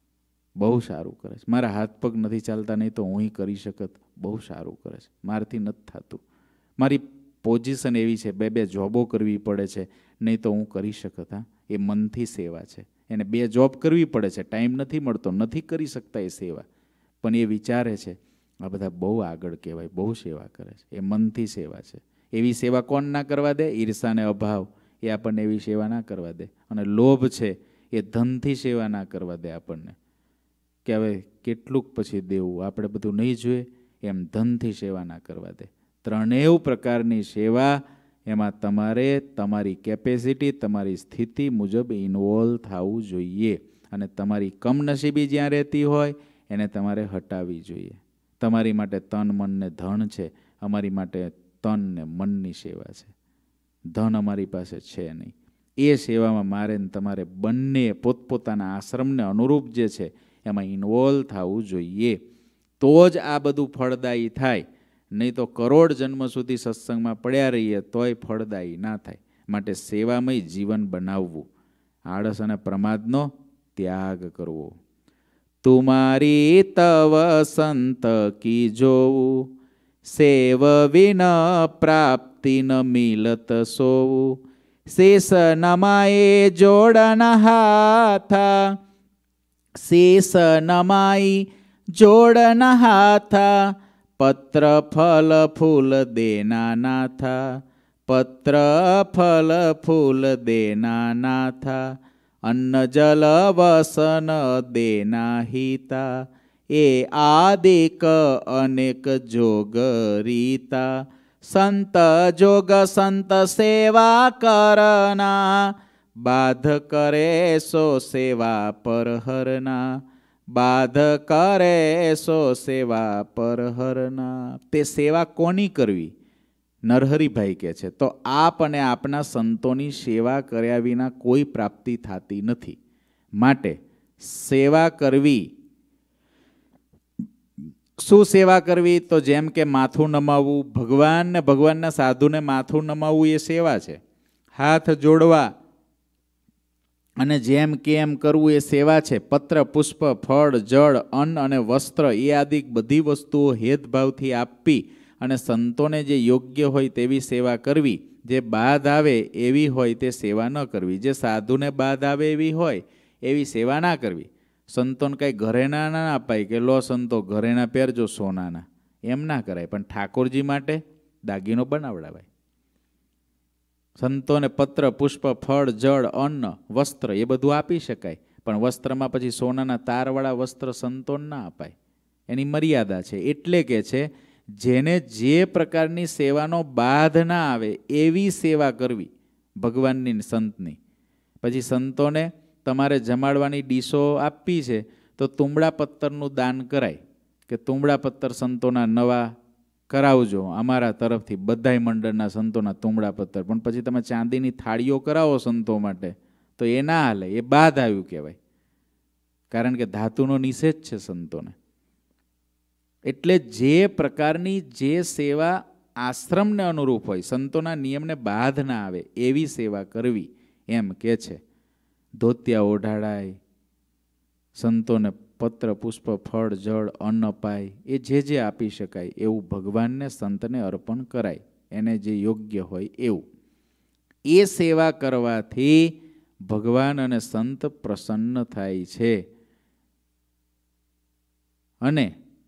બહુ સારું કરે છે. મારા હાથ પગ નથી ચાલતા, નહીં તો હું કરી શકત, બહુ સારું કરે છે. મારાથી નથી થતું, મારી પોઝિશન એવી છે, બે બે જોબો કરવી પડે છે, નહીં તો હું કરી શકત. હા, એ મનથી સેવા છે. એને બે જોબ કરવી પડે છે, ટાઈમ નથી મળતો, નથી કરી શકતા એ સેવા, પણ એ વિચારે છે આ બધા બહુ આગળ કહેવાય, બહુ સેવા કરે છે, એ મનથી સેવા છે. એવી સેવા કોણ ના કરવા દે? ઈર્ષાને અભાવ એ આપણને એવી સેવા ના કરવા દે. અને લોભ છે એ ધનથી સેવા ના કરવા દે આપણને, કે હવે કેટલુંક પછી દેવું, આપણે બધું નહીં જોઈએ, એમ ધનથી સેવા ના કરવા દે. ત્રણેય પ્રકારની સેવા એમાં તમારે તમારી કેપેસિટી, તમારી સ્થિતિ મુજબ ઇન્વોલ્વ થવું જોઈએ. અને તમારી કમનસીબી જ્યાં રહેતી હોય એને તમારે હટાવવી જોઈએ. તમારી માટે તન મન ને ધન છે, અમારી માટે તન ને મનની સેવા છે. ધન અમારી પાસે છે નહીં. એ સેવામાં મારે ને તમારે બંને પોતપોતાના આશ્રમને અનુરૂપ જે છે એમાં ઇન્વોલ્વ થવું જોઈએ. તો જ આ બધું ફળદાયી થાય. નહીં તો કરોડ જન્મ સુધી સત્સંગમાં પડ્યા રહીએ તોય ફળદાયી ના થાય. માટે સેવામય જીવન બનાવવું, આળસ અને પ્રમાદનો ત્યાગ કરવો. તુમારી તવ સંત કી જોવું, સેવ વિન પ્રાપ્તિ ન મિલત સોવું. શેષ નમાએ જોડન હાથા, શેષ નમાઈ જોડન હાથા. પત્ર ફલ ફૂલ દેના નાથા, પત્ર ફલ ફૂલ દેના નાથા. અન્ન જલ વસન દેના હિતા, એ આદિક અનેક જોગ રીતા. સંત જોગ સંત સેવા કરના, બાધ કરે સો સેવા પર હરના. બાધ કરે સો સેવા પર હરના. તે સેવા કોની કરવી? નરહરિભાઈ કહે છે, તો આપ અને આપના સંતોની સેવા કર્યા વિના કોઈ પ્રાપ્તિ થતી નથી. માટે સેવા કરવી. શું સેવા કરવી? તો જેમ કે માથું નમાવવું, ભગવાન ને ભગવાનના સાધુને માથું નમાવવું એ સેવા છે. હાથ જોડવા અને જેમ કે એમ કરવું એ સેવા છે. પત્ર, પુષ્પ, ફળ, જળ, અન્ન અને વસ્ત્ર એ આદિ બધી વસ્તુઓ હેતભાવથી આપવી અને સંતોને જે યોગ્ય હોય તેવી સેવા કરવી. જે બાદ આવે એવી હોય તે સેવા ન કરવી. જે સાધુને બાદ આવે એવી હોય એવી સેવા ના કરવી. સંતોને કાંઈ ઘરેણા ના અપાય કે લો સંતો ઘરેણા પહેરજો સોનાના, એમ ના કરાય. પણ ઠાકોરજી માટે દાગીનો બનાવડાવાય. સંતોને પત્ર, પુષ્પ, ફળ, જળ, અન્ન, વસ્ત્ર એ બધું આપી શકાય, પણ વસ્ત્રમાં પછી સોનાના તારવાળા વસ્ત્ર સંતોને ના અપાય. એની મર્યાદા છે. એટલે કે છે જેને જે પ્રકારની સેવાનો બાધ ના આવે એવી સેવા કરવી ભગવાનની, સંતની. પછી સંતોને તમારે જમાડવાની ડીશો આપવી છે તો તુંબડા પત્તરનું દાન કરાય, કે તુંબડા પત્તર સંતોના નવા કરાવજો અમારા તરફથી, બધાય મંડળના સંતોના તુંબડા પત્તર. પણ પછી તમે ચાંદીની થાળીઓ કરાવો સંતો માટે તો એ ના હાલે, એ બાદ આવ્યું કહેવાય. કારણ કે ધાતુનો નિષેધ છે સંતોને. એટલે જે પ્રકારની જે સેવા આશ્રમને અનુરૂપ હોય, સંતોના નિયમને બાધ ના આવે એવી સેવા કરવી એમ કે છે. ધોતિયા ઓઢાડાય, સંતોને પત્ર, પુષ્પ, ફળ, જળ, અન્ન અપાય, એ જે જે આપી શકાય એવું ભગવાનને, સંતને અર્પણ કરાય, એને જે યોગ્ય હોય એવું. એ સેવા કરવાથી ભગવાન અને સંત પ્રસન્ન થાય છે. અને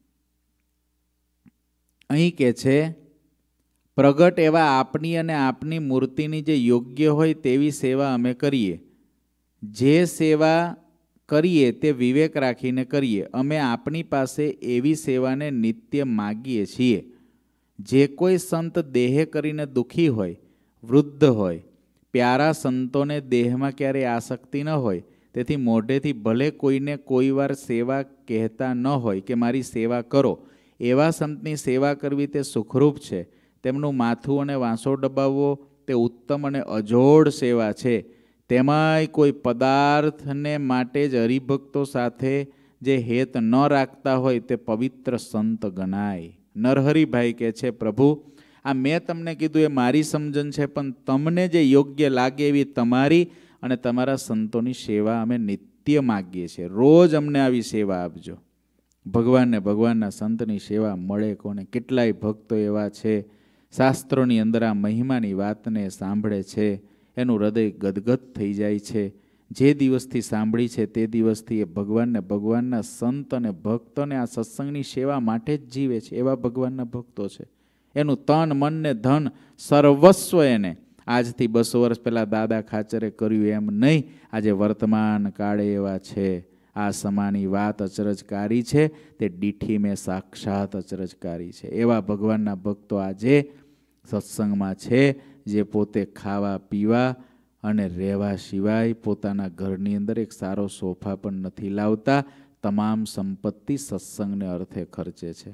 અહીં કે છે પ્રગટ એવા આપની અને આપની મૂર્તિની જે યોગ્ય હોય તેવી સેવા અમે કરીએ. જે સેવા કરીએ તે વિવેક રાખીને કરીએ. અમે આપની પાસે એવી સેવાને નિત્ય માગીએ છીએ. જે કોઈ સંત દેહે કરીને દુઃખી હોય, વૃદ્ધ હોય, પ્યારા સંતોને દેહમાં ક્યારેય આસક્તિ ન હોય, તેથી મોઢેથી ભલે કોઈને કોઈ વાર સેવા કહેતા ન હોય કે મારી સેવા કરો, એવા સંતની સેવા કરવી તે સુખરૂપ છે. તેમનું માથું અને વાંસો દબાવવો તે ઉત્તમ અને અજોડ સેવા છે. તેમાંય કોઈ પદાર્થને માટે જ હરિભક્તો સાથે જે હેત ન રાખતા હોય તે પવિત્ર સંત ગણાય. નરહરિભાઈ કહે છે, પ્રભુ આ મેં તમને કીધું એ મારી સમજણ છે, પણ તમને જે યોગ્ય લાગે એવી તમારી અને તમારા સંતોની સેવા અમે નિત્ય માગીએ છીએ. રોજ અમને આવી સેવા આપજો. ભગવાનને, ભગવાનના સંતની સેવા મળે કોને? કેટલાય ભક્તો એવા છે શાસ્ત્રોની અંદર આ મહિમાની વાતને સાંભળે છે, એનું હૃદય ગદગદ થઈ જાય છે. જે દિવસથી સાંભળી છે તે દિવસથી એ ભગવાનને, ભગવાનના સંત અને ભક્તોને આ સત્સંગની સેવા માટે જ જીવે છે. એવા ભગવાનના ભક્તો છે. એનું તન, મન ને ધન સર્વસ્વ એને આજથી બસો વર્ષ પહેલાં દાદા ખાચરે કર્યું એમ નહીં, આજે વર્તમાન કાળે એવા છે. આ સમાની વાત અચરજકારી છે, તે ડીઠી મેં સાક્ષાત અચરજકારી છે. એવા ભગવાનના ભક્તો આજે સત્સંગમાં છે, જે પોતે ખાવા પીવા અને રહેવા સિવાય પોતાના ઘરની અંદર એક સારો સોફા પણ નથી લાવતા. તમામ સંપત્તિ સત્સંગને અર્થે ખર્ચે છે.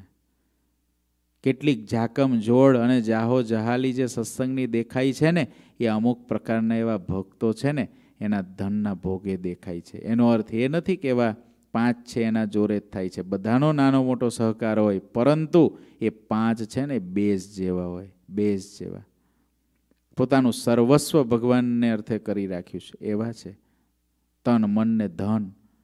કેટલીક જાકમ જોડ અને જાહો જહાલી જે સત્સંગની દેખાય છે ને, એ અમુક પ્રકારના એવા ભક્તો છે ને એના ધનના ભોગે દેખાય છે. એનો અર્થ એ નથી કે એવા પાંચ છે એના જોરે જ થાય છે. બધાનો નાનો મોટો સહકાર હોય, પરંતુ એ પાંચ છે ને બેઝ જેવા હોય, બેઝ જેવા. પોતાનું સર્વસ્વ ભગવાનને અર્થે કરી રાખ્યું છે એવા છે. તન, મન ને ધન.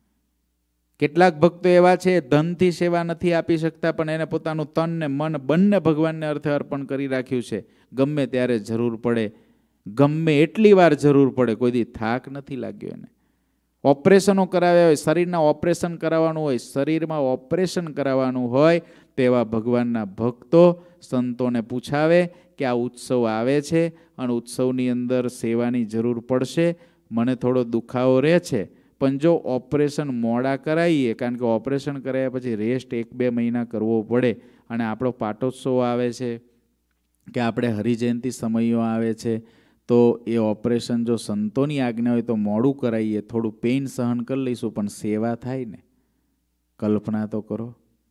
કેટલાક ભક્તો એવા છે ધનથી સેવા નથી આપી શકતા, પણ એને પોતાનું તન ને મન બંને ભગવાનને અર્થે અર્પણ કરી રાખ્યું છે. ગમે ત્યારે જરૂર પડે, ગમે એટલી વાર જરૂર પડે, કોઈ દી થાક નથી લાગ્યો એને. ઓપરેશનો કરાવ્યા હોય, શરીરના ઓપરેશન કરાવવાનું હોય, શરીરમાં ઓપરેશન કરાવવાનું હોય, તેવા ભગવાનના ભક્તો સંતોને પૂછાવે કે આ ઉત્સવ આવે છે અને ઉત્સવની અંદર સેવાની જરૂર પડશે, મને થોડો દુખાવો રહે છે, પણ જો ઓપરેશન મોડા કરાવીએ, કારણ કે ઓપરેશન કરાયા પછી રેસ્ટ એક બે મહિના કરવો પડે, અને આપણો પાટોત્સવ આવે છે કે આપણે હરિજયંતિ સમયો આવે છે, તો એ ઓપરેશન જો સંતોની આજ્ઞા હોય તો મોડું કરાવીએ, થોડું પેઇન સહન કરી લઈશું, પણ સેવા થાય ને. કલ્પના તો કરો,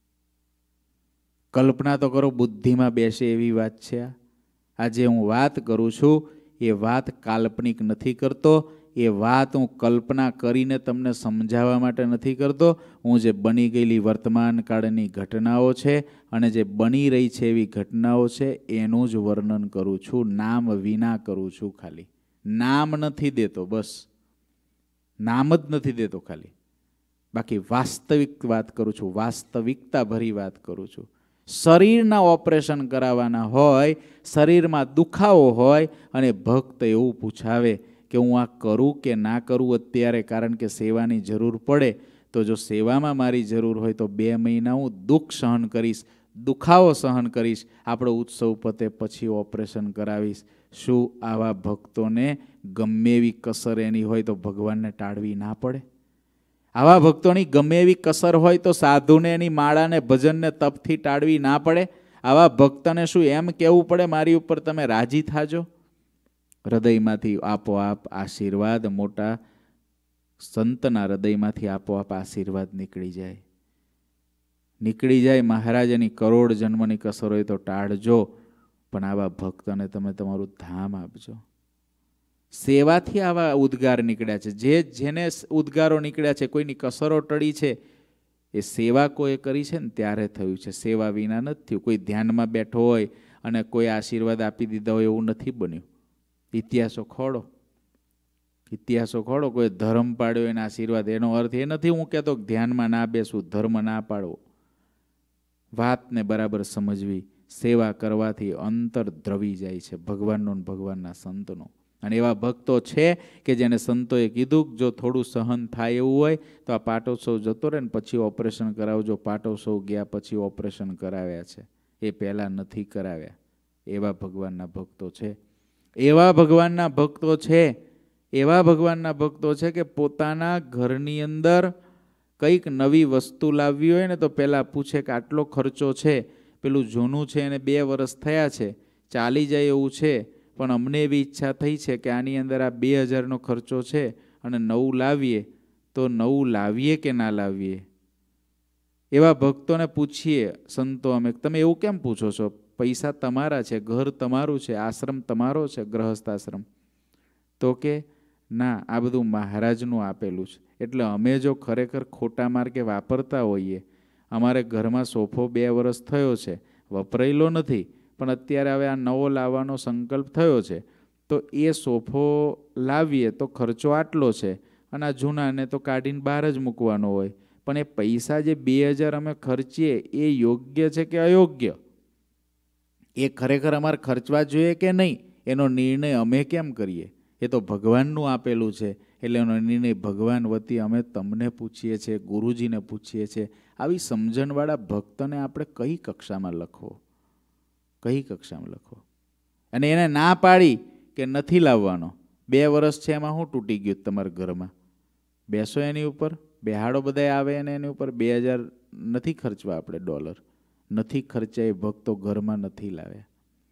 કલ્પના તો કરો, બુદ્ધિમાં બેસે એવી વાત છે. આજે હું વાત કરું છું એ વાત કાલ્પનિક નથી કરતો, એ વાત હું કલ્પના કરીને તમને સમજાવવા માટે નથી કરતો. હું જે બની ગયેલી વર્તમાન કાળની ઘટનાઓ છે અને જે બની રહી છે એવી ઘટનાઓ છે એનું જ વર્ણન કરું છું. નામ વિના કરું છું. ખાલી નામ નથી દેતો, બસ નામ જ નથી દેતો ખાલી. બાકી વાસ્તવિક વાત કરું છું, વાસ્તવિકતા ભરી વાત કરું છું. શરીરના ઓપરેશન કરાવવાના હોય, શરીરમાં દુખાવો હોય, અને ભક્ત એવું પૂછાવે કે હું આ કરું કે ના કરું અત્યારે, કારણ કે સેવાની જરૂર પડે, તો જો સેવામાં મારી જરૂર હોય તો બે મહિના હું દુઃખ સહન કરીશ, દુખાવો સહન કરીશ, આપણો ઉત્સવ પતે પછી ઓપરેશન કરાવીશ. શું આવા ભક્તોને ગમે એવી કસર એની હોય તો ભગવાનને ટાળવી ના પડે? આવા ભક્તોની ગમે એવી કસર હોય તો સાધુને એની માળાને ભજનને તપથી ટાળવી ના પડે? આવા ભક્તને શું એમ કહેવું પડે મારી ઉપર તમે રાજી થાજો? હૃદયમાંથી આપોઆપ આશીર્વાદ, મોટા સંતના હૃદયમાંથી આપોઆપ આશીર્વાદ નીકળી જાય નીકળી જાય મહારાજની કરોડ જન્મની કસર હોય તો ટાળજો, પણ આવા ભક્તને તમે તમારું ધામ આપજો. સેવાથી આવા ઉદ્ગાર નીકળ્યા છે. જે જેને ઉદ્ગારો નીકળ્યા છે, કોઈની કસરો ટળી છે, એ સેવા કોઈ કરી છે ને ત્યારે થયું છે. સેવા વિના નથી થયું. કોઈ ધ્યાનમાં બેઠો હોય અને કોઈ આશીર્વાદ આપી દીધા હોય એવું નથી બન્યું. ઇતિહાસો ખોડો ઇતિહાસો ખોડો કોઈ ધર્મ પાડ્યો એના આશીર્વાદ. એનો અર્થ એ નથી હું કહેતો ધ્યાનમાં ના બેસવું, ધર્મ ના પાડવો. વાતને બરાબર સમજવી. સેવા કરવાથી અંતર દ્રવી જાય છે ભગવાનનો ને ભગવાનના સંતનો. અને એવા ભક્તો છે કે જેને સંતોએ કીધું જો થોડું સહન થાય એવું હોય તો આ પાટોત્સવ જતો રહે ને પછી ઓપરેશન કરાવજો. પાટોત્સવ ગયા પછી ઓપરેશન કરાવ્યા છે, એ પહેલાં નથી કરાવ્યા. એવા ભગવાનના ભક્તો છે એવા ભગવાનના ભક્તો છે એવા ભગવાનના ભક્તો છે કે પોતાના ઘરની અંદર કંઈક નવી વસ્તુ લાવવી હોય ને તો પહેલાં પૂછે કે આટલો ખર્ચો છે, પેલું જૂનું છે એને બે વર્ષ થયા છે, ચાલી જાય એવું છે, પણ અમને એવી ઈચ્છા થઈ છે કે આની અંદર આ બે હજારનો ખર્ચો છે અને નવું લાવીએ તો નવું લાવીએ કે ના લાવીએ? એવા ભક્તોને પૂછીએ સંતો અમે, તમે એવું કેમ પૂછો છો? પૈસા તમારા છે, ઘર તમારું છે, આશ્રમ તમારો છે, ગ્રહસ્થ આશ્રમ. તો કે ના, આ બધું મહારાજનું આપેલું છે. એટલે અમે જો ખરેખર ખોટા માર્ગે વાપરતા હોઈએ, અમારે ઘરમાં સોફો બે વર્ષ થયો છે, વપરાયેલો નથી, પણ અત્યારે હવે આ નવો લાવવાનો સંકલ્પ થયો છે, તો એ સોફો લાવીએ તો ખર્ચો આટલો છે અને આ જૂનાને તો કાઢીને બહાર જ મૂકવાનો હોય. પણ એ પૈસા જે બે હજાર અમે ખર્ચીએ એ યોગ્ય છે કે અયોગ્ય? એ ખરેખર અમારે ખર્ચવા જોઈએ કે નહીં, એનો નિર્ણય અમે કેમ કરીએ? એ તો ભગવાનનું આપેલું છે, એટલે એનો નિર્ણય ભગવાન વતી અમે તમને પૂછીએ છીએ, ગુરુજીને પૂછીએ છીએ. આવી સમજણવાળા ભક્તને આપણે કઈ કક્ષામાં લખવો? કઈ કક્ષામાં લખવો? અને એને ના પાડી કે નથી લાવવાનો. બે વર્ષ છે એમાં શું તૂટી ગયું તમારા ઘરમાં? બેસો એની ઉપર, બેહાડો બધા આવે અને એની ઉપર બે હજાર નથી ખર્ચવા આપણે ડોલર. નથી ખર્ચા એ ભક્તો ઘરમાં નથી લાવ્યા.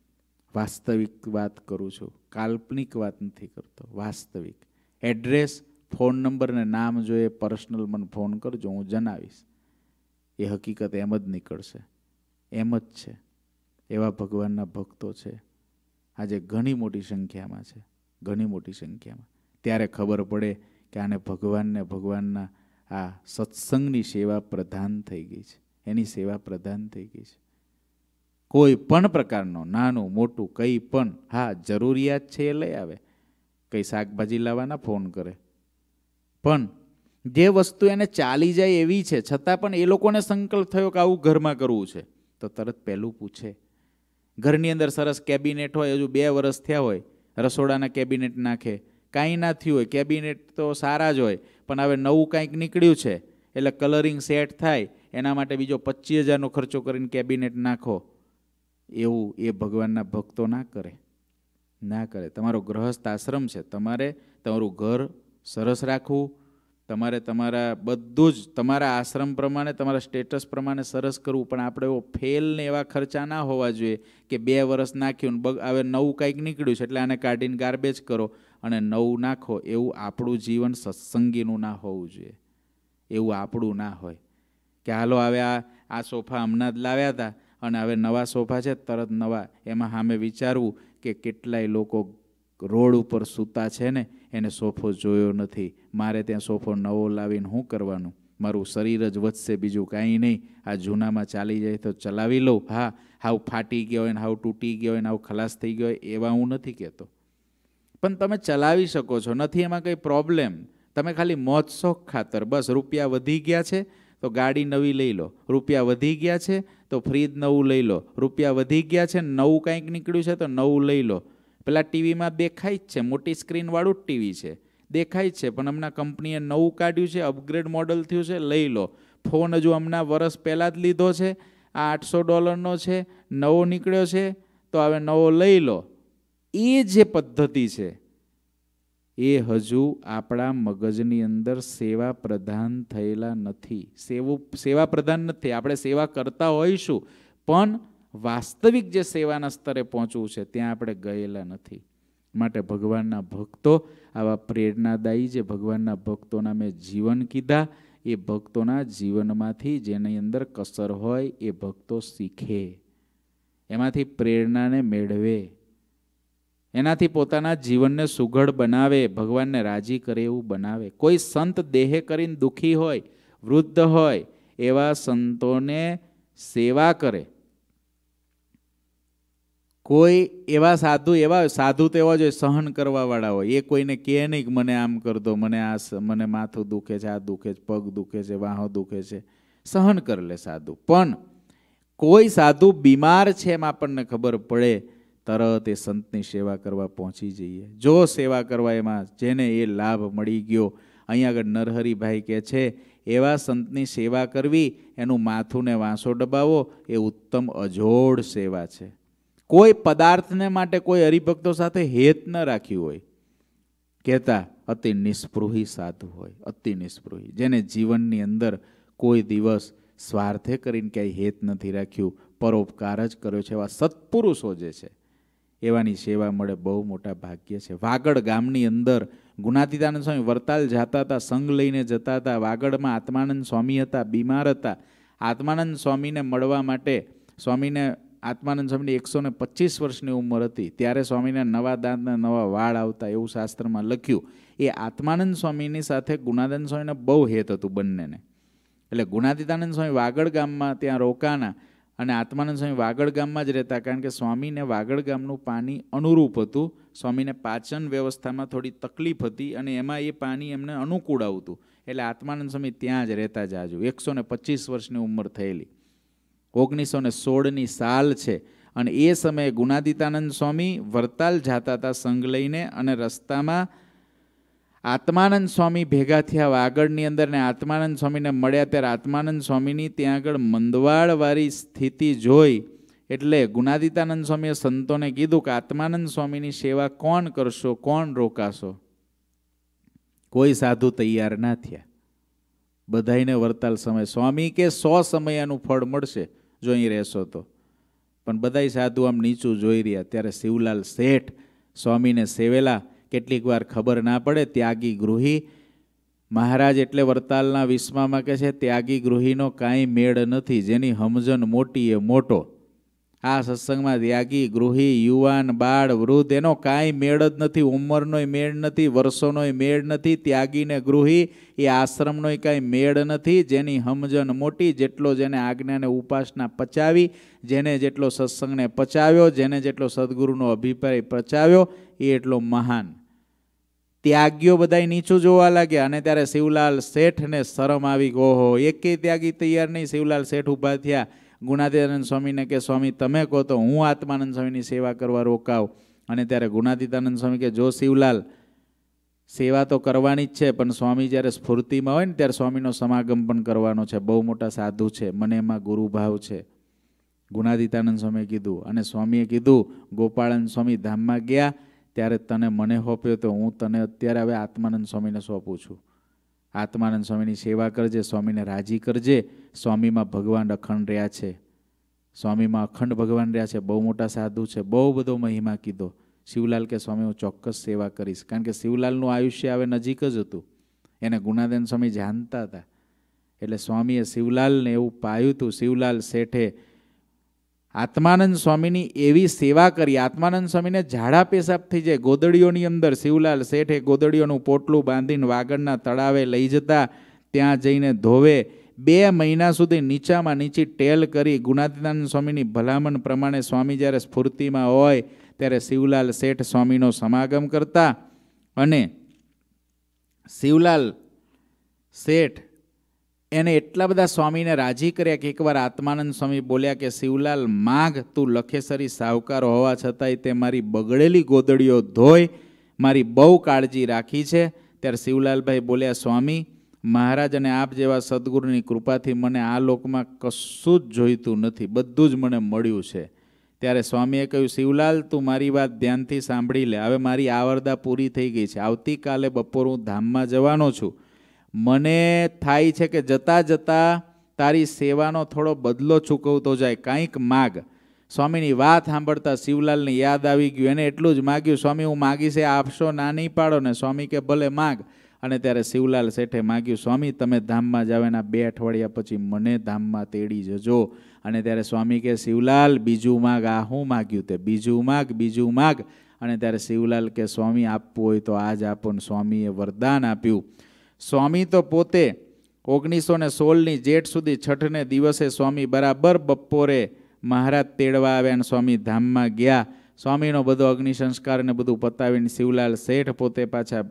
વાસ્તવિક વાત કરું છું, કાલ્પનિક વાત નથી કરતો, વાસ્તવિક. એડ્રેસ, ફોન નંબર ને નામ જોઈએ, પર્સનલ મને ફોન કરજો, હું જણાવીશ. એ હકીકત એમ જ નીકળશે, એમ જ છે. એવા ભગવાનના ભક્તો છે આજે ઘણી મોટી સંખ્યામાં છે, ઘણી મોટી સંખ્યામાં. ત્યારે ખબર પડે કે આને ભગવાનને ભગવાનના આ સત્સંગની સેવા પ્રધાન થઈ ગઈ છે, એની સેવા પ્રધાન થઈ ગઈ છે. કોઈ પણ પ્રકારનો નાનું મોટું કંઈ પણ, હા જરૂરિયાત છે એ લઈ આવે, કંઈ શાકભાજી લાવવાના ફોન કરે, પણ જે વસ્તુ એને ચાલી જાય એવી છે છતાં પણ એ લોકોને સંકલ્પ થયો કે આવું ઘરમાં કરવું છે તો તરત પહેલું પૂછે. ઘરની અંદર સરસ કેબિનેટ હોય, હજુ બે વર્ષ થયા હોય, રસોડાના કેબિનેટ નાખે, કાંઈ ના થયું હોય, કેબિનેટ તો સારા જ હોય, પણ હવે નવું કાંઈક નીકળ્યું છે એટલે કલરિંગ સેટ થાય એના માટે બીજો પચીસ હજારનો ખર્ચો કરીને કેબિનેટ નાખો. એવું એ ભગવાનના ભક્તો ના કરે, ના કરે. તમારો ગ્રહસ્થ આશ્રમ છે, તમારે તમારું ઘર સરસ રાખવું, તમારે તમારા બધું જ તમારા આશ્રમ પ્રમાણે, તમારા સ્ટેટસ પ્રમાણે સરસ કરવું. પણ આપણે એવો ફેલ ને એવા ખર્ચા ના હોવા જોઈએ કે બે વર્ષ નાખ્યું ને હવે નવું કાંઈક નીકળ્યું છે એટલે આને કાઢીને ગાર્બેજ કરો અને નવું નાખો. એવું આપણું જીવન સત્સંગીનું ના હોવું જોઈએ. એવું આપણું ના હોય કે હાલો હવે આ આ સોફા હમણાં જ લાવ્યા હતા અને હવે નવા સોફા છે તરત નવા. એમાં સામે વિચારવું કે કેટલાય લોકો રોડ ઉપર સૂતા છે ને એને સોફો જોયો નથી, મારે ત્યાં સોફો નવો લાવીને શું કરવાનું? મારું શરીર જ વધશે, બીજું કાંઈ નહીં. આ જૂનામાં ચાલી જાય તો ચલાવી લઉં. હા, હાવ ફાટી ગયો હોય ને હાવ તૂટી ગયો હોય ને હાવ ખલાસ થઈ ગયો હોય એવા હું નથી કહેતો, પણ તમે ચલાવી શકો છો, નથી એમાં કંઈ પ્રોબ્લેમ. તમે ખાલી મોજ શોખ ખાતર બસ રૂપિયા વધી ગયા છે તો ગાડી નવી લઈ લો, રૂપિયા વધી ગયા છે તો ફ્રીજ નવું લઈ લો, રૂપિયા વધી ગયા છે નવું કાંઈક નીકળ્યું છે તો નવું લઈ લો. પેલા ટીવીમાં દેખાય જ છે, મોટી સ્ક્રીનવાળું જ ટીવી છે, દેખાય જ છે, પણ હમણાં કંપનીએ નવું કાઢ્યું છે, અપગ્રેડ મોડલ થયું છે, લઈ લો. ફોન હજુ હમણાં વરસ પહેલાં જ લીધો છે, આ આઠસો ડોલરનો છે, નવો નીકળ્યો છે તો હવે નવો લઈ લો, એ જે પદ્ધતિ છે એ હજુ આપણા મગજની અંદર સેવા પ્રધાન થયેલા નથી. સેવું સેવા પ્રધાન નથી. આપણે સેવા કરતા હોઈશું પણ વાસ્તવિક જે સેવાના સ્તરે પહોંચવું છે ત્યાં આપણે ગયેલા નથી. માટે ભગવાનના ભક્તો આવા પ્રેરણાદાયી જે ભગવાનના ભક્તોના મેં જીવન કીધા, એ ભક્તોના જીવનમાંથી જેની અંદર કસર હોય એ ભક્તો શીખે, એમાંથી પ્રેરણાને મેળવે, એનાથી પોતાના જીવનને સુઘડ બનાવે, ભગવાનને રાજી કરે એવું બનાવે. કોઈ સંત દેહે કરીને દુઃખી હોય, વૃદ્ધ હોય, એવા સંતોને સેવા કરે. કોઈ એવા સાધુ એવા સાધુ તો એવા જોઈએ સહન કરવા વાળા હોય. એ કોઈને કહે નહીં કે મને આમ કર દો, મને આ મને માથું દુખે છે, આ દુખે છે, પગ દુખે છે, વાહો દુખે છે, સહન કરી લે સાધુ. પણ કોઈ સાધુ બીમાર છે એમ આપણને ખબર પડે, તરત એ સંતની સેવા કરવા પહોંચી જઈએ. જો સેવા કરવા એમાં જેને એ લાભ મળી ગયો, અહીંયા આગળ નરહરિભાઈ કહે છે એવા સંતની સેવા કરવી, એનું માથું ને વાંસો દબાવો એ ઉત્તમ અજોડ સેવા છે. કોઈ પદાર્થને માટે કોઈ હરિભક્તો સાથે હેત ન રાખ્યું હોય, કહેતા અતિ નિસ્પૃહી સાધુ હોય, અતિ નિસ્પૃહી, જેને જીવનની અંદર કોઈ દિવસ સ્વાર્થે કરીને ક્યાંય હેત નથી રાખ્યું, પરોપકાર જ કર્યો છે, એવા સત્પુરુષો જે છે એવાની સેવા મળે બહુ મોટા ભાગ્ય છે. વાગડ ગામની અંદર ગુણાતીતાનંદ સ્વામી વરતાલ જતા હતા, સંઘ લઈને જતા હતા. વાગડમાં આત્માનંદ સ્વામી હતા, બીમાર હતા. આત્માનંદ સ્વામીને મળવા માટે, સ્વામીને આત્માનંદ સ્વામીની એકસો ને પચીસ વર્ષની ઉંમર હતી ત્યારે સ્વામીને નવા દાંતના નવા વાળ આવતા એવું શાસ્ત્રમાં લખ્યું. એ આત્માનંદ સ્વામીની સાથે ગુણાનંદ સ્વામીને બહુ હેત હતું બંનેને. એટલે ગુણાતીતાનંદ સ્વામી વાગડ ગામમાં ત્યાં રોકાના અને આત્માનંદ સ્વામી વાગડ ગામમાં જ રહેતા, કારણ કે સ્વામીને વાગડ ગામનું પાણી અનુરૂપ હતું. સ્વામીને પાચન વ્યવસ્થામાં થોડી તકલીફ હતી અને એમાં એ પાણી એમને અનુકૂળ આવતું, એટલે આત્માનંદ સ્વામી ત્યાં જ રહેતા જાજુ. એકસો ને પચીસ વર્ષની ઉંમર થયેલી, ઓગણીસો ને સોળની સાલ છે. અને એ સમયે ગુણાતીતાનંદ સ્વામી વરતાલ જતા હતા સંઘ લઈને, અને રસ્તામાં આત્માનંદ સ્વામી ભેગા થયા વાગડની અંદર, ને આત્માનંદ સ્વામીને મળ્યા. ત્યારે આત્માનંદ સ્વામીની ત્યાં આગળ મંદવાળવાળી સ્થિતિ જોઈ એટલે ગુણાતીતાનંદ સ્વામીએ સંતોને કીધું કે આત્માનંદ સ્વામીની સેવા કોણ કરશો, કોણ રોકાશો? કોઈ સાધુ તૈયાર ના થયા. બધાઈને વરતાલ સમય, સ્વામી કે સો સમયાનું ફળ મળશે જો અહીં રહેશો તો. પણ બધાય સાધુ આમ નીચું જોઈ રહ્યા. ત્યારે શિવલાલ શેઠ સ્વામીને સેવેલા, કેટલીક વાર ખબર ના પડે, ત્યાગી ગૃહી મહારાજ એટલે વરતાલના વિસ્મામાં કહે છે ત્યાગી ગૃહીનો કાંઈ મેળ નથી, જેની સમજણ મોટી એ મોટો. આ સત્સંગમાં ત્યાગી ગૃહી, યુવાન, બાળ, વૃદ્ધ એનો કાંઈ મેળ જ નથી, ઉંમરનોય મેળ નથી, વર્ષોનોય મેળ નથી. ત્યાગી ને ગૃહી એ આશ્રમનોય કાંઈ મેળ નથી. જેની સમજણ મોટી, જેટલો જેને આજ્ઞાને ઉપાસના પચાવી, જેને જેટલો સત્સંગને પચાવ્યો, જેને જેટલો સદગુરુનો અભિપ્રાય પચાવ્યો એ એટલો મહાન. ત્યાગીઓ બધા નીચું જોવા લાગ્યા. અને ત્યારે શિવલાલ શેઠને શરમ આવી, ઓહો એકેય ત્યાગી તૈયાર નહીં. શિવલાલ શેઠ ઊભા થયા, ગુણાતીતાનંદ સ્વામીને કે સ્વામી તમે કહો તો હું આત્માનંદ સ્વામીની સેવા કરવા રોકાવ. અને ત્યારે ગુણાતીતાનંદ સ્વામી કે જો શિવલાલ, સેવા તો કરવાની જ છે, પણ સ્વામી જ્યારે સ્ફૂર્તિમાં હોય ને ત્યારે સ્વામીનો સમાગમ પણ કરવાનો છે, બહુ મોટા સાધુ છે, મને એમાં ગુરુભાવ છે. ગુણાતીતાનંદ સ્વામીએ કીધું. અને સ્વામીએ કીધું ગોપાળાનંદ સ્વામી ધામમાં ગયા ત્યારે તને મને સોંપ્યો તો હું તને અત્યારે હવે આત્માનંદ સ્વામીને સોંપું છું. આત્માનંદ સ્વામીની સેવા કરજે, સ્વામીને રાજી કરજે. સ્વામીમાં ભગવાન અખંડ રહ્યા છે, સ્વામીમાં અખંડ ભગવાન રહ્યા છે, બહુ મોટા સાધુ છે, બહુ બધો મહિમા કીધો. શિવલાલ કે સ્વામી હું ચોક્કસ સેવા કરીશ, કારણ કે શિવલાલનું આયુષ્ય હવે નજીક જ હતું, એને ગુણાતીતાનંદ સ્વામી જાણતા હતા. એટલે સ્વામીએ શિવલાલને એવું પાયું હતું. શિવલાલ શેઠે આત્માનંદ સ્વામીની એવી સેવા કરી, આત્માનંદ સ્વામીને ઝાડા પેશાબ થઈ જાય ગોદડીઓની અંદર. શિવલાલ શેઠે ગોદડીઓનું પોટલું બાંધીને વાગડના તળાવે લઈ જતા, ત્યાં જઈને ધોવે. બે મહિના સુધી નીચામાં નીચી ટેલ કરી. ગુણાતીતાનંદ સ્વામીની ભલામણ પ્રમાણે સ્વામી જ્યારે સ્ફૂર્તિમાં હોય ત્યારે શિવલાલ શેઠ સ્વામીનો સમાગમ કરતા. અને શિવલાલ શેઠ એને એટલા બધા સ્વામીને રાજી કર્યા કે એકવાર આત્માનંદ સ્વામી બોલ્યા કે શિવલાલ માગ, તું લખેસરી સાવકાર હોવા છતાંય તે મારી બગડેલી ગોદડીઓ ધોઈ, મારી બહુ કાળજી રાખી છે. ત્યારે શિવલાલભાઈ બોલ્યા સ્વામી મહારાજ અને આપ જેવા સદગુરુની કૃપાથી મને આ લોકમાં કશું જ જોઈતું નથી, બધું જ મને મળ્યું છે. ત્યારે સ્વામીએ કહ્યું, શિવલાલ, તું મારી વાત ધ્યાનથી સાંભળી લે. હવે મારી આવરદા પૂરી થઈ ગઈ છે. આવતીકાલે બપોર હું ધામમાં જવાનો છું. મને થાય છે કે જતાં જતાં તારી સેવાનો થોડો બદલો ચૂકવતો જાય, કાંઈક માગ. સ્વામીની વાત સાંભળતા શિવલાલને યાદ આવી ગયું. એને એટલું જ માગ્યું, સ્વામી હું માગીશ એ આપશો ના નહીં પાડો ને? સ્વામી કે ભલે માગ. અને ત્યારે શિવલાલ શેઠે માગ્યું, સ્વામી તમે ધામમાં જાવ એના બે અઠવાડિયા પછી મને ધામમાં તેડી જજો. અને ત્યારે સ્વામી કે, શિવલાલ બીજું માગ. આ હું માગ્યું તે? બીજું માગ, બીજું માગ. અને ત્યારે શિવલાલ કે, સ્વામી આપવું હોય તો આજ આપો. ને સ્વામીએ વરદાન આપ્યું. સ્વામી તો પોતે ઓગણીસો ને સોળની જેઠ સુધી છઠને દિવસે સ્વામી બરાબર બપોરે મહારાજ તેડવા આવ્યા અને સ્વામી ધામમાં ગયા. સ્વામીનો બધો અગ્નિ સંસ્કાર ને બધું પતાવીને શિવલાલ શેઠ પોતે પાછા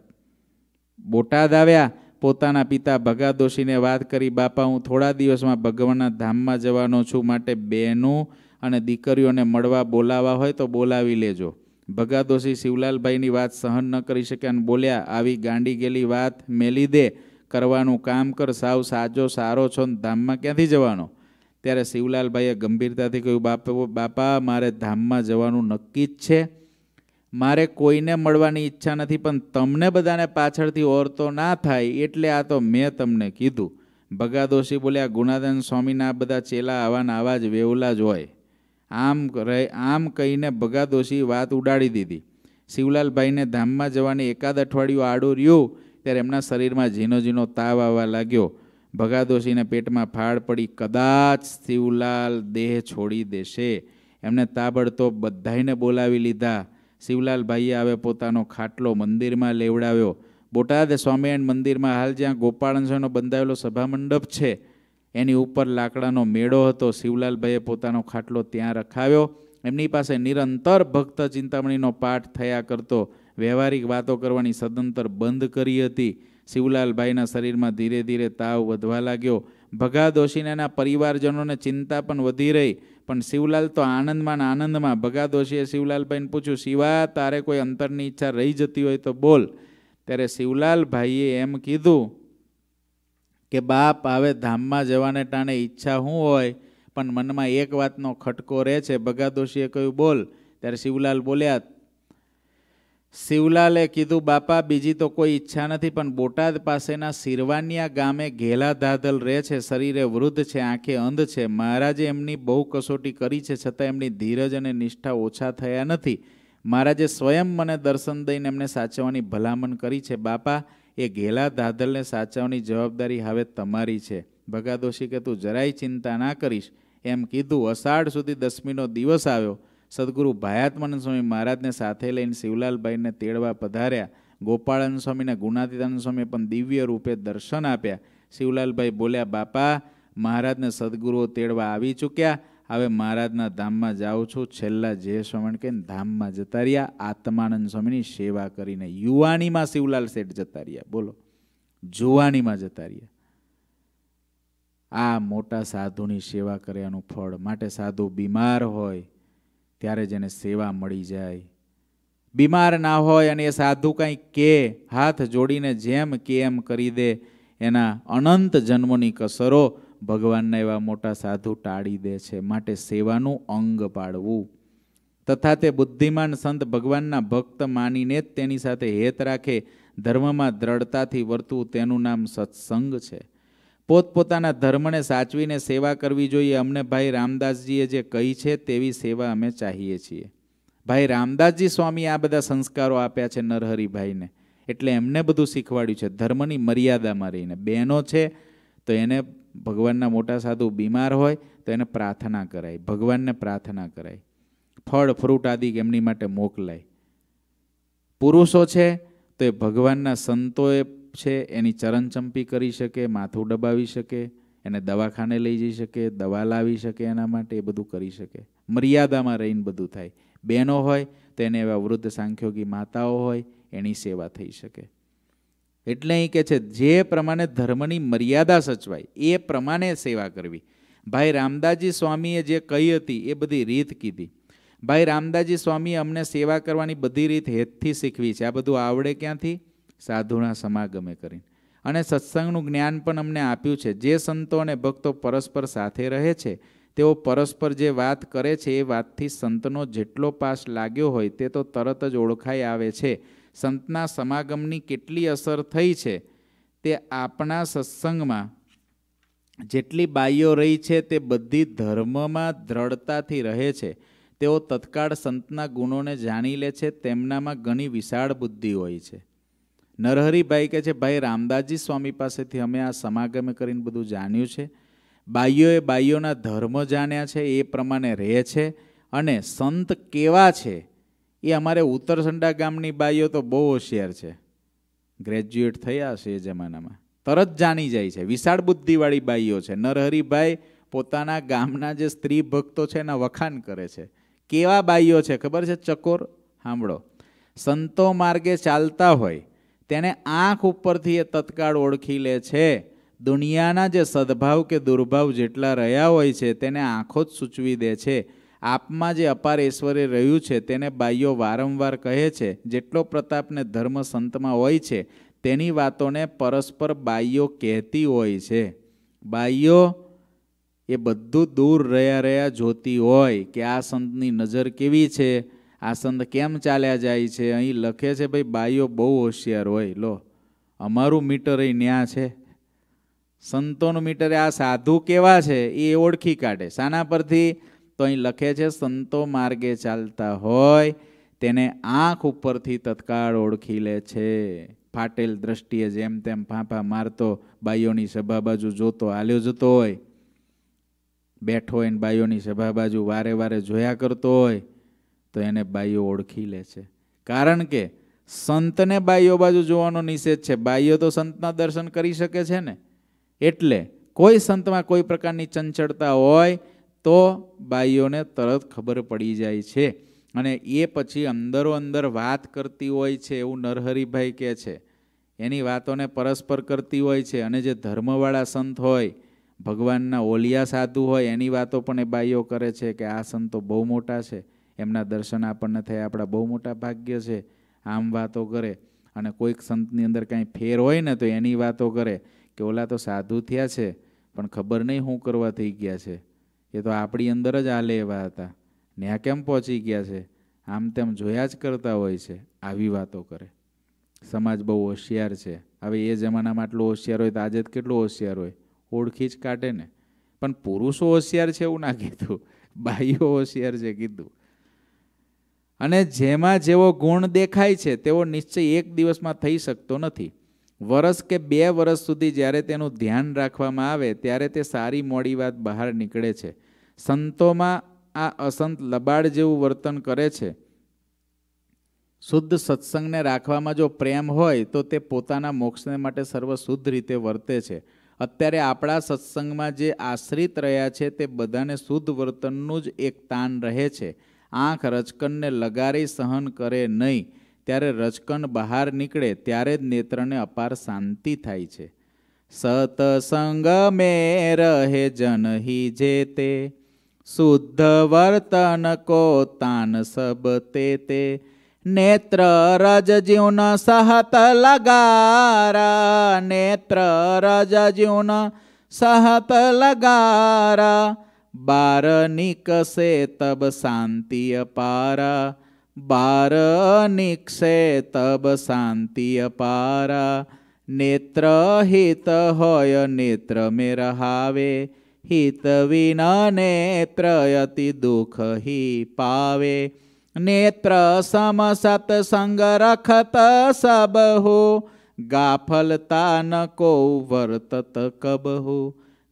બોટાદ આવ્યા. પોતાના પિતા ભગા દોશીને વાત કરી, બાપા હું થોડા દિવસમાં ભગવાનના ધામમાં જવાનો છું, માટે બહેનો અને દીકરીઓને મળવા બોલાવા હોય તો બોલાવી લેજો. ભગા દોશી શિવલાલભાઈની વાત સહન ન કરી શક્યા અને બોલ્યા, આવી ગાંડી ગયેલી વાત મેલી દે, કરવાનું કામ કર, સાવ સાજો સારો છો ને ધામમાં ક્યાંથી જવાનો? ત્યારે શિવલાલભાઈએ ગંભીરતાથી કહ્યું, બાપા બાપા મારે ધામમાં જવાનું નક્કી જ છે. મારે કોઈને મળવાની ઈચ્છા નથી, પણ તમને બધાને પાછળથી ઓરતો ના થાય એટલે આ તો મેં તમને કીધું. ભગા દોશી બોલ્યા, ગુણાદાન સ્વામીના બધા ચેલા આવાના આવા જ વેવલા જ હોય. આમ રહે આમ કહીને ભગા દોશી વાત ઉડાડી દીધી. શિવલાલભાઈને ધામમાં જવાની એકાદ અઠવાડિયું આડું રહ્યું ત્યારે એમના શરીરમાં ઝીનો ઝીનો તાવ આવવા લાગ્યો. ભગા દોશીને પેટમાં ફાડ પડી, કદાચ શિવલાલ દેહ છોડી દેશે. એમને તાબડતોબ બધાઈને બોલાવી લીધા. શિવલાલભાઈએ આવે પોતાનો ખાટલો મંદિરમાં લેવડાવ્યો. બોટાદ સ્વામિનારાયણ મંદિરમાં હાલ જ્યાં ગોપાળનનો બંધાયેલો સભા મંડપ છે એની ઉપર લાકડાનો મેળો હતો. શિવલાલભાઈએ પોતાનો ખાટલો ત્યાં રખાવ્યો. એમની પાસે નિરંતર ભક્ત ચિંતામણીનો પાઠ થયા કરતો. વ્યવહારિક વાતો કરવાની સદંતર બંધ કરી હતી. શિવલાલભાઈના શરીરમાં ધીરે ધીરે તાવ વધવા લાગ્યો. ભગા દોશીને એના પરિવારજનોને ચિંતા પણ વધી રહી, પણ શિવલાલ તો આનંદમાં આનંદમાં. ભગા દોશીએ શિવલાલભાઈને પૂછ્યું, શિવા તારે કોઈ અંતરની ઈચ્છા રહી જતી હોય તો બોલ. ત્યારે શિવલાલભાઈએ એમ કીધું કે બાપ હવે ધામમાં જવાને ટાણે ઈચ્છા શું હોય, પણ મનમાં એક વાતનો ખટકો રહે છે. ભગા દોશીએ કહ્યું, બોલ. ત્યારે શિવલાલ બોલ્યા, શિવલાલે કીધું, બાપા બીજી તો કોઈ ઈચ્છા નથી, પણ બોટાદ પાસેના સિરવાનિયા ગામે ઘેલા ધાધલ રહે છે, શરીરે વૃદ્ધ છે, આંખે અંધ છે. મહારાજે એમની બહુ કસોટી કરી છે, છતાં એમની ધીરજ અને નિષ્ઠા ઓછા થયા નથી. મહારાજે સ્વયં મને દર્શન દઈને એમને સાચવવાની ભલામણ કરી છે. બાપા એ ઘેલા ધાધલને સાચવવાની જવાબદારી હવે તમારી છે. ભગા દોશી કે તું જરાય ચિંતા ના કરીશ એમ કીધું. અષાઢ સુધી દસમીનો દિવસ આવ્યો. સદગુરુ ભાયાત્માનંદ સ્વામી મહારાજને સાથે લઈને શિવલાલભાઈને તેડવા પધાર્યા. ગોપાળાનંદ સ્વામીને ગુણાતીતાનંદ સ્વામીએ પણ દિવ્ય રૂપે દર્શન આપ્યા. શિવલાલભાઈ બોલ્યા, બાપા મહારાજને સદગુરુઓ તેડવા આવી ચૂક્યા, હવે મહારાજના ધામમાં જાઉં છું. છેલ્લા જે સ્વામી કહીને ધામમાં જતા રહ્યા, આત્માનંદ સ્વામીની સેવા કરીને. યુવાનીમાં શિવલાલ શેઠ જતા રહ્યા, બોલો, જુવાનીમાં જતા રહ્યા. આ મોટા સાધુની સેવા કર્યાનું ફળ. માટે સાધુ બીમાર હોય ત્યારે જેને સેવા મળી જાય, બીમાર ના હોય અને એ સાધુ કંઈક કે હાથ જોડીને જેમ કે એમ કરી દે, એના અનંત જન્મોની કસરો ભગવાનના એવા મોટા સાધુ ટાળી દે છે. માટે સેવાનું અંગ પાડવું. તથા તે બુદ્ધિમાન સંત ભગવાનના ભક્ત માનીને જ તેની સાથે હેત રાખે, ધર્મમાં દ્રઢતાથી વર્તવું, તેનું નામ સત્સંગ છે. પોતપોતાના ધર્મને સાચવીને સેવા કરવી જોઈએ. અમને ભાઈ રામદાસજીએ જે કહી છે તેવી સેવા અમે ચાહીએ છીએ. ભાઈ રામદાસજી સ્વામી આ બધા સંસ્કારો આપ્યા છે નરહરિભાઈને, એટલે એમને બધું શીખવાડ્યું છે ધર્મની મર્યાદામાં રહીને. બહેનો છે તો એને ભગવાનના મોટા સાધુ બીમાર હોય તો એને પ્રાર્થના કરાય, ભગવાનને પ્રાર્થના કરાય, ફળ ફ્રૂટ આદિ એમની માટે મોકલાય. પુરુષો છે તો એ ભગવાનના સંતોએ છે એની ચરણચંપી કરી શકે, માથું દબાવી શકે, એને દવાખાને લઈ જઈ શકે, દવા લાવી શકે, એના માટે એ બધું કરી શકે. મર્યાદામાં રહીને બધું થાય. બહેનો હોય તો એને એવા વૃદ્ધ સાંખ્યોગી માતાઓ હોય એની સેવા થઈ શકે. એટલે અહીં કે છે જે પ્રમાણે ધર્મની મર્યાદા સચવાય એ પ્રમાણે સેવા કરવી. ભાઈ રામદાસજી સ્વામીએ જે કહી હતી એ બધી રીત કીધી. ભાઈ રામદાસજી સ્વામીએ અમને સેવા કરવાની બધી રીત હેતથી શીખવી છે. આ બધું આવડે ક્યાંથી? સાધુના સમાગમે કરીને. અને સત્સંગનું જ્ઞાન પણ અમને આપ્યું છે. જે સંતો અને ભક્તો પરસ્પર સાથે રહે છે તેઓ પરસ્પર જે વાત કરે છે એ વાતથી સંતનો જેટલો પાસ લાગ્યો હોય તે તો તરત જ ઓળખાઈ આવે છે. સંતના સમાગમની કેટલી અસર થઈ છે તે આપણા સત્સંગમાં જેટલી બાઈઓ રહી છે તે બધી ધર્મમાં દ્રઢતાથી રહે છે. તેઓ તત્કાળ સંતના ગુણોને જાણી લે છે. તેમનામાં ઘણી વિશાળ બુદ્ધિ હોય છે. નરહરિભાઈ કહે છે, ભાઈ રામદાસજી સ્વામી પાસેથી અમે આ સમાગમે કરીને બધું જાણ્યું છે. બાઈઓએ બાઈઓના ધર્મ જાણ્યા છે, એ પ્રમાણે રહે છે. અને સંત કેવા છે એ અમારે ઉત્તરસંડા ગામની બાઈઓ તો બહુ હોશિયાર છે. ગ્રેજ્યુએટ થયા છે એ જમાનામાં, તરત જાણી જાય છે. વિશાળ બુદ્ધિવાળી બાઈઓ છે. નરહરિભાઈ પોતાના ગામના જે સ્ત્રી ભક્તો છે એના વખાણ કરે છે. કેવા બાઈઓ છે ખબર છે? ચકોર. સાંભળો, સંતો માર્ગે ચાલતા હોય તેને આંખ ઉપરથી એ તત્કાળ ઓળખી લે છે. દુનિયાના જે સદભાવ કે દુર્ભાવ જેટલા રહ્યા હોય છે તેને આંખો જ સૂચવી દે છે. આપમાં જે અપાર ઐશ્વર્ય રહ્યું છે તેને બાઈઓ વારંવાર કહે છે. જેટલો પ્રતાપ ને ધર્મ સંતમાં હોય છે તેની વાતોને પરસ્પર બાઈઓ કહેતી હોય છે. બાઈઓ એ બધું દૂર રહ્યા રહ્યા જોતી હોય કે આ સંતની નજર કેવી છે, આ સંત કેમ ચાલ્યા જાય છે. અહીં લખે છે ભાઈ બાઈઓ બહુ હોશિયાર હોય. લો, અમારું મીટર એ ન્યા છે. સંતોનું મીટર આ સાધુ કેવા છે એ ઓળખી કાઢે. શાના પરથી? તો અહીં લખે છે સંતો માર્ગે ચાલતા હોય તેને આંખ ઉપરથી તત્કાળ ઓળખી લે છે. ફાટેલ દ્રષ્ટિએ જેમ તેમ ફાંફા મારતો બાઈઓની સભા બાજુ જોતો હાલ્યો જતો હોય, બેઠો હોય ને બાઈઓની સભા બાજુ વારે વારે જોયા કરતો હોય તો એને બાઈઓ ઓળખી લે છે. કારણ કે સંતને બાઈઓ બાજુ જોવાનો નિષેધ છે. બાઈઓ તો સંતના દર્શન કરી શકે છે ને. એટલે કોઈ સંતમાં કોઈ પ્રકારની ચંચળતા હોય તો બાઈઓને તરત ખબર પડી જાય છે. અને એ પછી અંદરો અંદર વાત કરતી હોય છે એવું નરહરિભાઈ કહે છે. એની વાતોને પરસ્પર કરતી હોય છે. અને જે ધર્મવાળા સંત હોય, ભગવાનના ઓલિયા સાધુ હોય, એની વાતો પણ એ બાઈઓ કરે છે કે આ સંતો બહુ મોટા છે, એમના દર્શન આપણને થયા આપણા બહુ મોટા ભાગ્ય છે. આમ વાતો કરે. અને કોઈક સંતની અંદર કાંઈ ફેર હોય ને તો એની વાતો કરે કે ઓલા તો સાધુ થયા છે પણ ખબર નહીં શું કરવા થઈ ગયા છે. એ તો આપણી અંદર જ હાલે એવા હતા, ને આ કેમ પહોંચી ગયા છે, આમ તેમ જોયા જ કરતા હોય છે. આવી વાતો કરે. સમાજ બહુ હોશિયાર છે. હવે એ જમાનામાં આટલો હોશિયાર હોય તો આજે જ કેટલો હોશિયાર હોય, ઓળખી જ કાઢે ને. પણ પુરુષો હોશિયાર છે એવું ના કીધું, બાઈઓ હોશિયાર છે કીધું. અને જેમાં જેવો ગુણ દેખાય છે તેવો નિશ્ચય એક દિવસમાં થઈ શકતો નથી. વર્ષ કે બે વર્ષ સુધી જ્યારે તેનું ધ્યાન રાખવામાં આવે ત્યારે તે સારી મોડી વાત બહાર નીકળે છે. સંતોમાં આ અસંત લબાડ જેવું વર્તન કરે છે. શુદ્ધ સત્સંગને રાખવામાં જો પ્રેમ હોય તો તે પોતાના મોક્ષને માટે સર્વ શુદ્ધ રીતે વર્તે છે. અત્યારે આપણા સત્સંગમાં જે આશ્રિત રહ્યા છે તે બધાને શુદ્ધ વર્તનનું જ એક તાન રહે છે. આંખ રચકનને લગારી સહન કરે નહીં. ત્યારે રચકન બહાર નીકળે ત્યારે જ નેત્રને અપાર શાંતિ થાય છે. સતસંગ મે રહે જનહી જેતે, શુદ્ધ વર્તન કો તાન સબ તે. નેત્ર રજ જીવન સહત લગારા, નેત્ર રજ જીવન સહત લગારા. બાર નિકસે તબ શાંતિ અપારા, બાર નિકસે તબ શાંતિ અપારા. નેત્ર હિત હોય નેત્ર મેં રહાવે, હિત વિના નેત્ર અતિ દુઃખ હી પાવે. નેત્ર સમ સત્સંગ રખત સબહુ, ગાફલતા ન કો વર્તત કબહુ,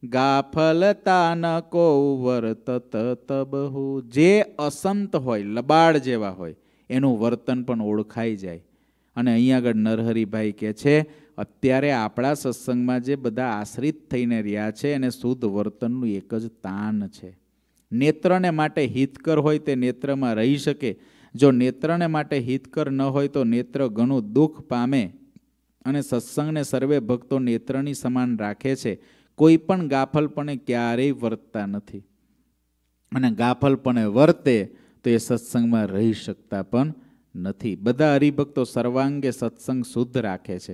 ગાફલતા ન કો વર્તત તબહુ. જે અસંત હોય, લબાડ જેવા હોય, એનું વર્તન પણ ઓળખાઈ જાય. અને અહીંયા આગળ નરહરિભાઈ કહે છે અત્યારે આપણા સત્સંગમાં જે બધા આશ્રિત થઈને રહ્યા છે એને શુદ્ધ વર્તનનું એક જ તાન છે. નેત્રને માટે હિતકર હોય તે નેત્રમાં રહી શકે. જો નેત્રને માટે હિતકર ન હોય તો નેત્ર ઘણું દુઃખ પામે. અને સત્સંગને સર્વે ભક્તો નેત્રની સમાન રાખે છે. કોઈ પણ ગાફલપણે ક્યારેય વર્તતા નથી. અને ગાફલપણે વર્તે તો એ સત્સંગમાં રહી શકતા પણ નથી. બધા હરિભક્તો સર્વાંગે સત્સંગ શુદ્ધ રાખે છે.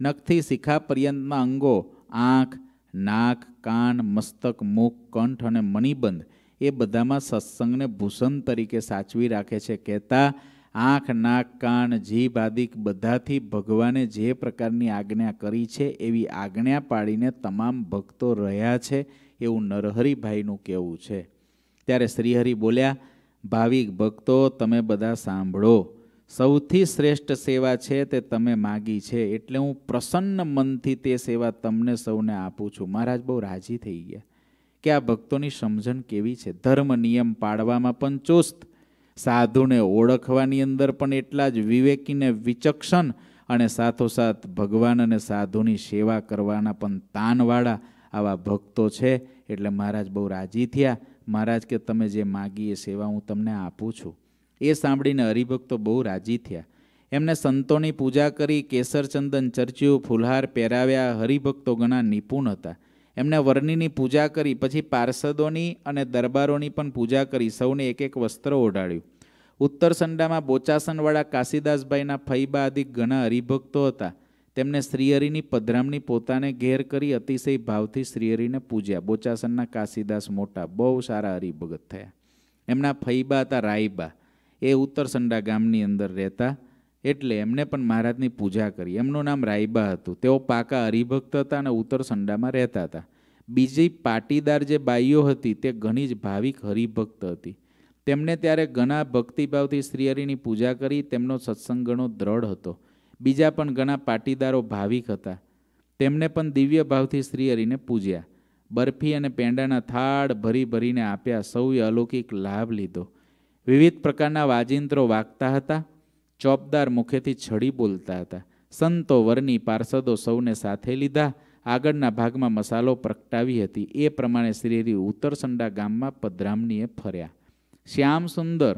નખથી શિખા પર્યંતના અંગો આંખ, નાક, કાન, મસ્તક, મુખ, કંઠ અને મણિબંધ એ બધામાં સત્સંગને ભૂષણ તરીકે સાચવી રાખે છે. કહેતા આંખ, નાક, કાન, જીભ આદિ બધાથી ભગવાને જે પ્રકારની આજ્ઞા કરી છે એવી આજ્ઞા પાડીને તમામ ભક્તો રહ્યા છે એવું નરહરિભાઈનું કહેવું છે. ત્યારે શ્રીહરિ બોલ્યા, ભાવિક ભક્તો તમે બધા સાંભળો, સૌથી શ્રેષ્ઠ સેવા છે તે તમે માગી છે, એટલે હું પ્રસન્ન મનથી તે સેવા તમને સૌને આપું છું. મહારાજ બહુ રાજી થઈ ગયા કે આ ભક્તોની સમજણ કેવી છે. ધર્મ નિયમ પાળવામાં પણ ચુસ્ત, સાધુને ઓળખવાની અંદર પણ એટલા જ વિવેકીને વિચક્ષણ, અને સાથોસાથ ભગવાન અને સાધુની સેવા કરવાના પણ તાનવાળા આવા ભક્તો છે. એટલે મહારાજ બહુ રાજી થયા. મહારાજ કે તમે જે માગી એ સેવા હું તમને આપું છું. એ સાંભળીને હરિભક્તો બહુ રાજી થયા. એમને સંતોની પૂજા કરી, કેસર ચંદન ચર્ચ્યું, ફુલહાર પહેરાવ્યા. હરિભક્તો ઘણા નિપુણ હતા. એમને વર્ણિની પૂજા કરી, પછી પાર્ષદોની અને દરબારોની પણ પૂજા કરી, સૌને એક એક વસ્ત્ર ઓઢાડ્યું. ઉત્તર સંડામાં બોચાસનવાળા કાશીદાસભાઈના ફૈબા આદિ ઘણા હરિભક્તો હતા. તેમને શ્રીહરિની પધરામણી પોતાને ઘેર કરી અતિશય ભાવથી શ્રીહરિને પૂજ્યા. બોચાસનના કાશીદાસ મોટા બહુ સારા હરિભગત થયા. એમના ફૈબા હતા રાયબા, એ ઉત્તર સંડા ગામની અંદર રહેતા, એટલે એમને પણ મહારાજની પૂજા કરી. એમનું નામ રાયબા હતું. તેઓ પાકા હરિભક્ત હતા અને ઉત્તર સંડામાં રહેતા હતા. બીજી પાટીદાર જે બાઈઓ હતી તે ઘણી જ ભાવિક હરિભક્ત હતી. તેમને ત્યારે ઘણા ભક્તિભાવથી શ્રીહરિની પૂજા કરી. તેમનો સત્સંગ ઘણો દ્રઢ હતો. બીજા પણ ઘણા પાટીદારો ભાવિક હતા. તેમને પણ દિવ્ય ભાવથી શ્રીહરિને પૂજ્યા. બરફી અને પેંડાના થાળ ભરી ભરીને આપ્યા. સૌએ અલૌકિક લાભ લીધો. વિવિધ પ્રકારના વાજિંત્રો વાગતા હતા. ચોપદાર મુખેથી છડી બોલતા હતા. સંતો, વરની, પાર્ષદો સૌને સાથે લીધા. આગળના ભાગમાં મસાલો પ્રગટાવી હતી. એ પ્રમાણે શ્રીહરિ ઉત્તરસંડા ગામમાં પધરામણીએ ફર્યા. શ્યામ સુંદર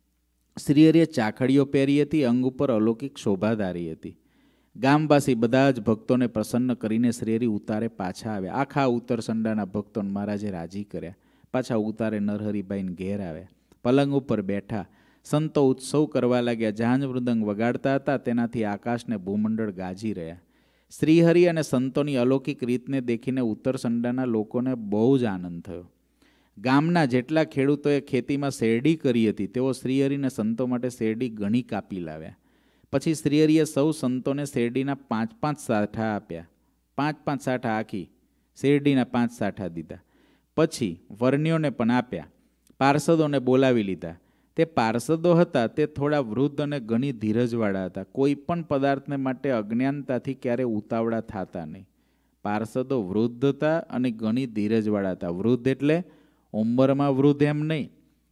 શ્રીહરિએ ચાખડીઓ પહેરી હતી. અંગ ઉપર અલૌકિક શોભાધારી હતી. ગામવાસી બધા જ ભક્તોને પ્રસન્ન કરીને શ્રીહરિ ઉતારે પાછા આવ્યા. આખા ઉત્તરસંડાના ભક્તોને મહારાજે રાજી કર્યા. પાછા ઉતારે નરહરિભાઈને ઘેર આવ્યા. પલંગ ઉપર બેઠા. સંતો ઉત્સવ કરવા લાગ્યા. ઝાંઝ મૃદંગ વગાડતા હતા. તેનાથી આકાશને ભૂમંડળ ગાજી રહ્યા. શ્રીહરિ અને સંતોની અલૌકિક રીતને દેખીને ઉત્તરસંડાના લોકોને બહુ જ આનંદ થયો. ગામના જેટલા ખેડૂતોએ ખેતીમાં શેરડી કરી હતી તેઓ શ્રીહરિને સંતો માટે શેરડી ઘણી કાપી લાવ્યા. પછી શ્રીહરિએ સૌ સંતોને શેરડીના પાંચ પાંચ સાઠા આપ્યા. પાંચ પાંચ સાઠા આખી શેરડીના પાંચ સાઠા દીધા. પછી વર્ણિયોને પણ આપ્યા. પાર્ષદોને બોલાવી લીધા. તે પાર્ષદો હતા તે થોડા વૃદ્ધ અને ઘણી ધીરજવાળા હતા. કોઈ પણ પદાર્થને માટે અજ્ઞાનતાથી ક્યારે ઉતાવળા થતા નહીં. પાર્ષદો વૃદ્ધ હતા અને ઘણી ધીરજવાળા હતા. વૃદ્ધ એટલે ઉંમરમાં વૃદ્ધ એમ નહીં,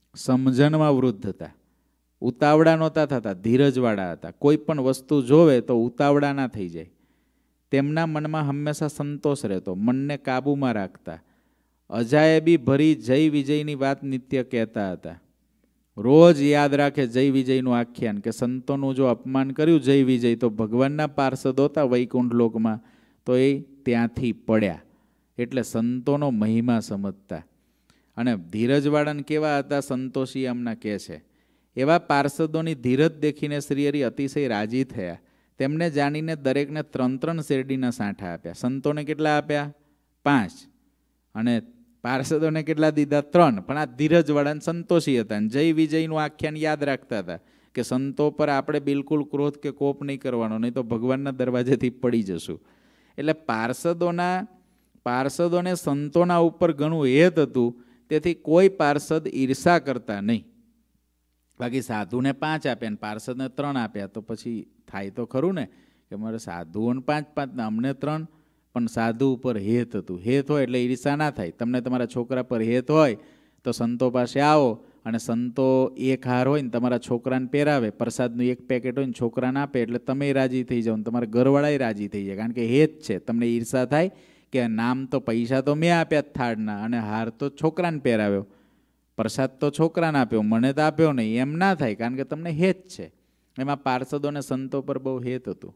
સમજણમાં વૃદ્ધ હતા. ઉતાવળા નહોતા થતા, ધીરજવાળા હતા. કોઈ પણ વસ્તુ જોવે તો ઉતાવળા ના થઈ જાય. તેમના મનમાં હંમેશા સંતોષ રહેતો, મનને કાબૂમાં રાખતા. અજાયબી ભરી જય વિજયની વાત નિત્ય કહેતા હતા. રોજ યાદ રાખે જય વિજયનું આખ્યાન કે સંતોનું જો અપમાન કર્યું જય વિજય તો ભગવાનના પાર્ષદ હતા વૈકુંઠ લોકમાં તો એ ત્યાંથી પડ્યા. એટલે સંતોનો મહિમા સમજતા. અને ધીરજવાળાને કેવા હતા સંતોષી એમના કહે છે. એવા પાર્ષદોની ધીરજ દેખીને શ્રીહરિ અતિશય રાજી થયા. તેમને જાણીને દરેકને ત્રણ ત્રણ શેરડીના સાંઠા આપ્યા. સંતોને કેટલા આપ્યા? પાંચ. અને પાર્ષદોને કેટલા દીધા? ત્રણ. પણ આ ધીરજવાળાને સંતોષી હતા. જય વિજયનું આખ્યાન યાદ રાખતા હતા કે સંતો પર આપણે બિલકુલ ક્રોધ કે કોપ નહીં કરવાનો, નહીં તો ભગવાનના દરવાજેથી પડી જશું. એટલે પાર્ષદોના પાર્ષદોને સંતોના ઉપર ઘણું હેત હતું. તેથી કોઈ પાર્ષદ ઈર્ષા કરતા નહીં. બાકી સાધુને પાંચ આપ્યા ને પાર્ષદને ત્રણ આપ્યા તો પછી થાય તો ખરું ને કે મારે સાધુઓને પાંચ પાંચ ને અમને ત્રણ. પણ સાધુ ઉપર હેત હતું. હેત હોય એટલે ઈર્ષા ના થાય. તમને તમારા છોકરા પર હેત હોય તો સંતો પાસે આવો અને સંતો એક હાર હોય ને તમારા છોકરાને પહેરાવે, પ્રસાદનું એક પેકેટ હોય ને છોકરાને આપે એટલે તમે રાજી થઈ જાઓ ને તમારા ઘરવાળા રાજી થઈ જાય. કારણ કે હેત છે. તમને ઈર્ષા થાય કે નામ તો પૈસા તો મેં આપ્યા થાળના અને હાર તો છોકરાને પહેરાવ્યો, પ્રસાદ તો છોકરાને આપ્યો, મને તો આપ્યો નહીં, એમ ના થાય. કારણ કે તમને હેત છે. એમાં પાર્ષદોને સંતો પર બહુ હેત હતું.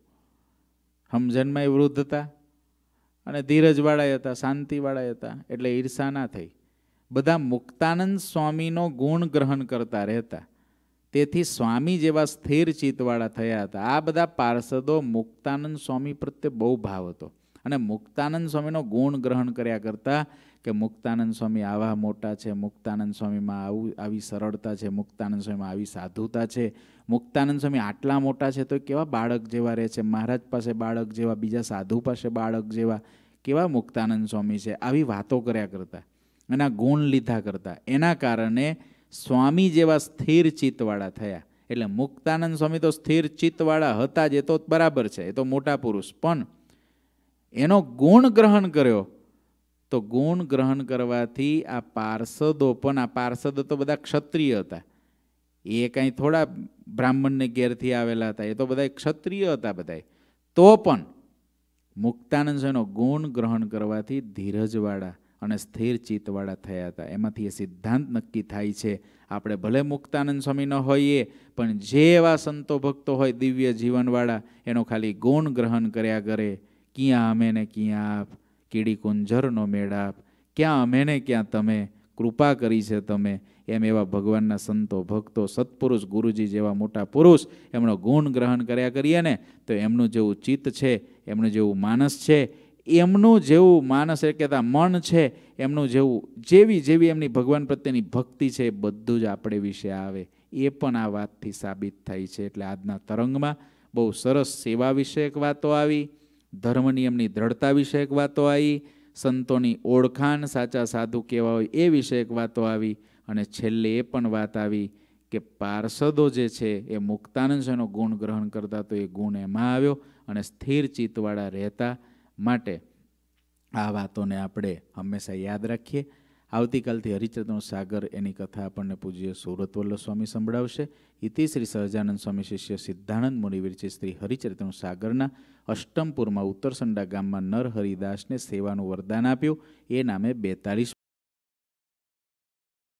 સમજણમાં એ વૃદ્ધ હતા અને ધીરજવાળા હતા, શાંતિવાળા હતા. એટલે ઈર્ષા ના થઈ. બધા મુક્તાનંદ સ્વામીનો ગુણ ગ્રહણ કરતા રહેતા. તેથી સ્વામી જેવા સ્થિર ચિત્તવાળા થયા હતા. આ બધા પાર્ષદો મુક્તાનંદ સ્વામી પ્રત્યે બહુ ભાવ હતો અને મુક્તાનંદ સ્વામીનો ગુણ ગ્રહણ કર્યા કરતા કે મુક્તાનંદ સ્વામી આવા મોટા છે, મુક્તાનંદ સ્વામીમાં આવું આવી સરળતા છે, મુક્તાનંદ સ્વામીમાં આવી સાધુતા છે, મુક્તાનંદ સ્વામી આટલા મોટા છે તો કેવા બાળક જેવા રહે છે, મહારાજ પાસે બાળક જેવા, બીજા સાધુ પાસે બાળક જેવા, કેવા મુક્તાનંદ સ્વામી છે, આવી વાતો કર્યા કરતા, એના ગુણ લીધા કરતા. એના કારણે સ્વામી જેવા સ્થિર ચિત્તવાળા થયા. એટલે મુક્તાનંદ સ્વામી તો સ્થિર ચિત્તવાળા હતા જ, એ તો બરાબર છે, એ તો મોટા પુરુષ, પણ એનો ગુણ ગ્રહણ કર્યો. તો ગુણ ગ્રહણ કરવાથી આ પાર્ષદો પણ, આ પાર્ષદો તો બધા ક્ષત્રિય હતા, એ કંઈ થોડા બ્રાહ્મણને ઘેરથી આવેલા હતા, એ તો બધા ક્ષત્રિય હતા બધા. તો પણ મુક્તાનંદ સ્વામીનો ગુણ ગ્રહણ કરવાથી ધીરજવાળા અને સ્થિર ચિત્તવાળા થયા હતા. એમાંથી એ સિદ્ધાંત નક્કી થાય છે, આપણે ભલે મુક્તાનંદ સ્વામી ન હોઈએ પણ જે એવા સંતો ભક્તો હોય દિવ્ય જીવનવાળા, એનો ખાલી ગુણ ગ્રહણ કર્યા કરે. ક્યાં અમે ને ક્યાં આપ, કીડી કુંજરનો મેળાપ, ક્યાં અમે ને ક્યાં તમે, કૃપા કરી છે તમે. એમ એવા ભગવાનના સંતો ભક્તો સત્પુરુષ ગુરુજી જેવા મોટા પુરુષ, એમનો ગુણ ગ્રહણ કર્યા કરીએ ને તો એમનું જેવું ચિત્ત છે, એમનું જેવું માનસ છે, એમનું જેવું માનસ એટલે કહેતા મન છે, એમનું જેવું જેવી જેવી એમની ભગવાન પ્રત્યેની ભક્તિ છે, એ બધું જ આપણે વિશે આવે. એ પણ આ વાતથી સાબિત થાય છે. એટલે આજના તરંગમાં બહુ સરસ સેવા વિષયક વાતો આવી, ધર્મ નિયમની દ્રઢતા વિષયક વાતો આવી, સંતોની ઓળખાણ, સાચા સાધુ કેવા હોય એ વિષયક વાતો આવી, અને છેલ્લે એ પણ વાત આવી કે પાર્ષદો જે છે એ મુક્તાનંદ સ્વામીનો ગુણ ગ્રહણ કરતા, તો એ ગુણ એમાં આવ્યો અને સ્થિર ચિત્તવાળા રહેતા. માટે આ વાતોને આપણે હંમેશા યાદ રાખીએ. આવતીકાલથી હરિચરિત્રનો સાગર એની કથા આપણને પૂજ્ય સુરત વલ્લભ સ્વામી સંભળાવશે. ઇતિ શ્રી સહજાનંદ સ્વામી શિષ્ય સિદ્ધાનંદ મુનિ વિરચિત શ્રી હરિચરિત્રનો સાગરના અષ્ટમપુરમાં ઉત્તરસંડા ગામમાં નર હરિદાસને સેવાનું વરદાન આપ્યું. એ નામે બેતાલીસ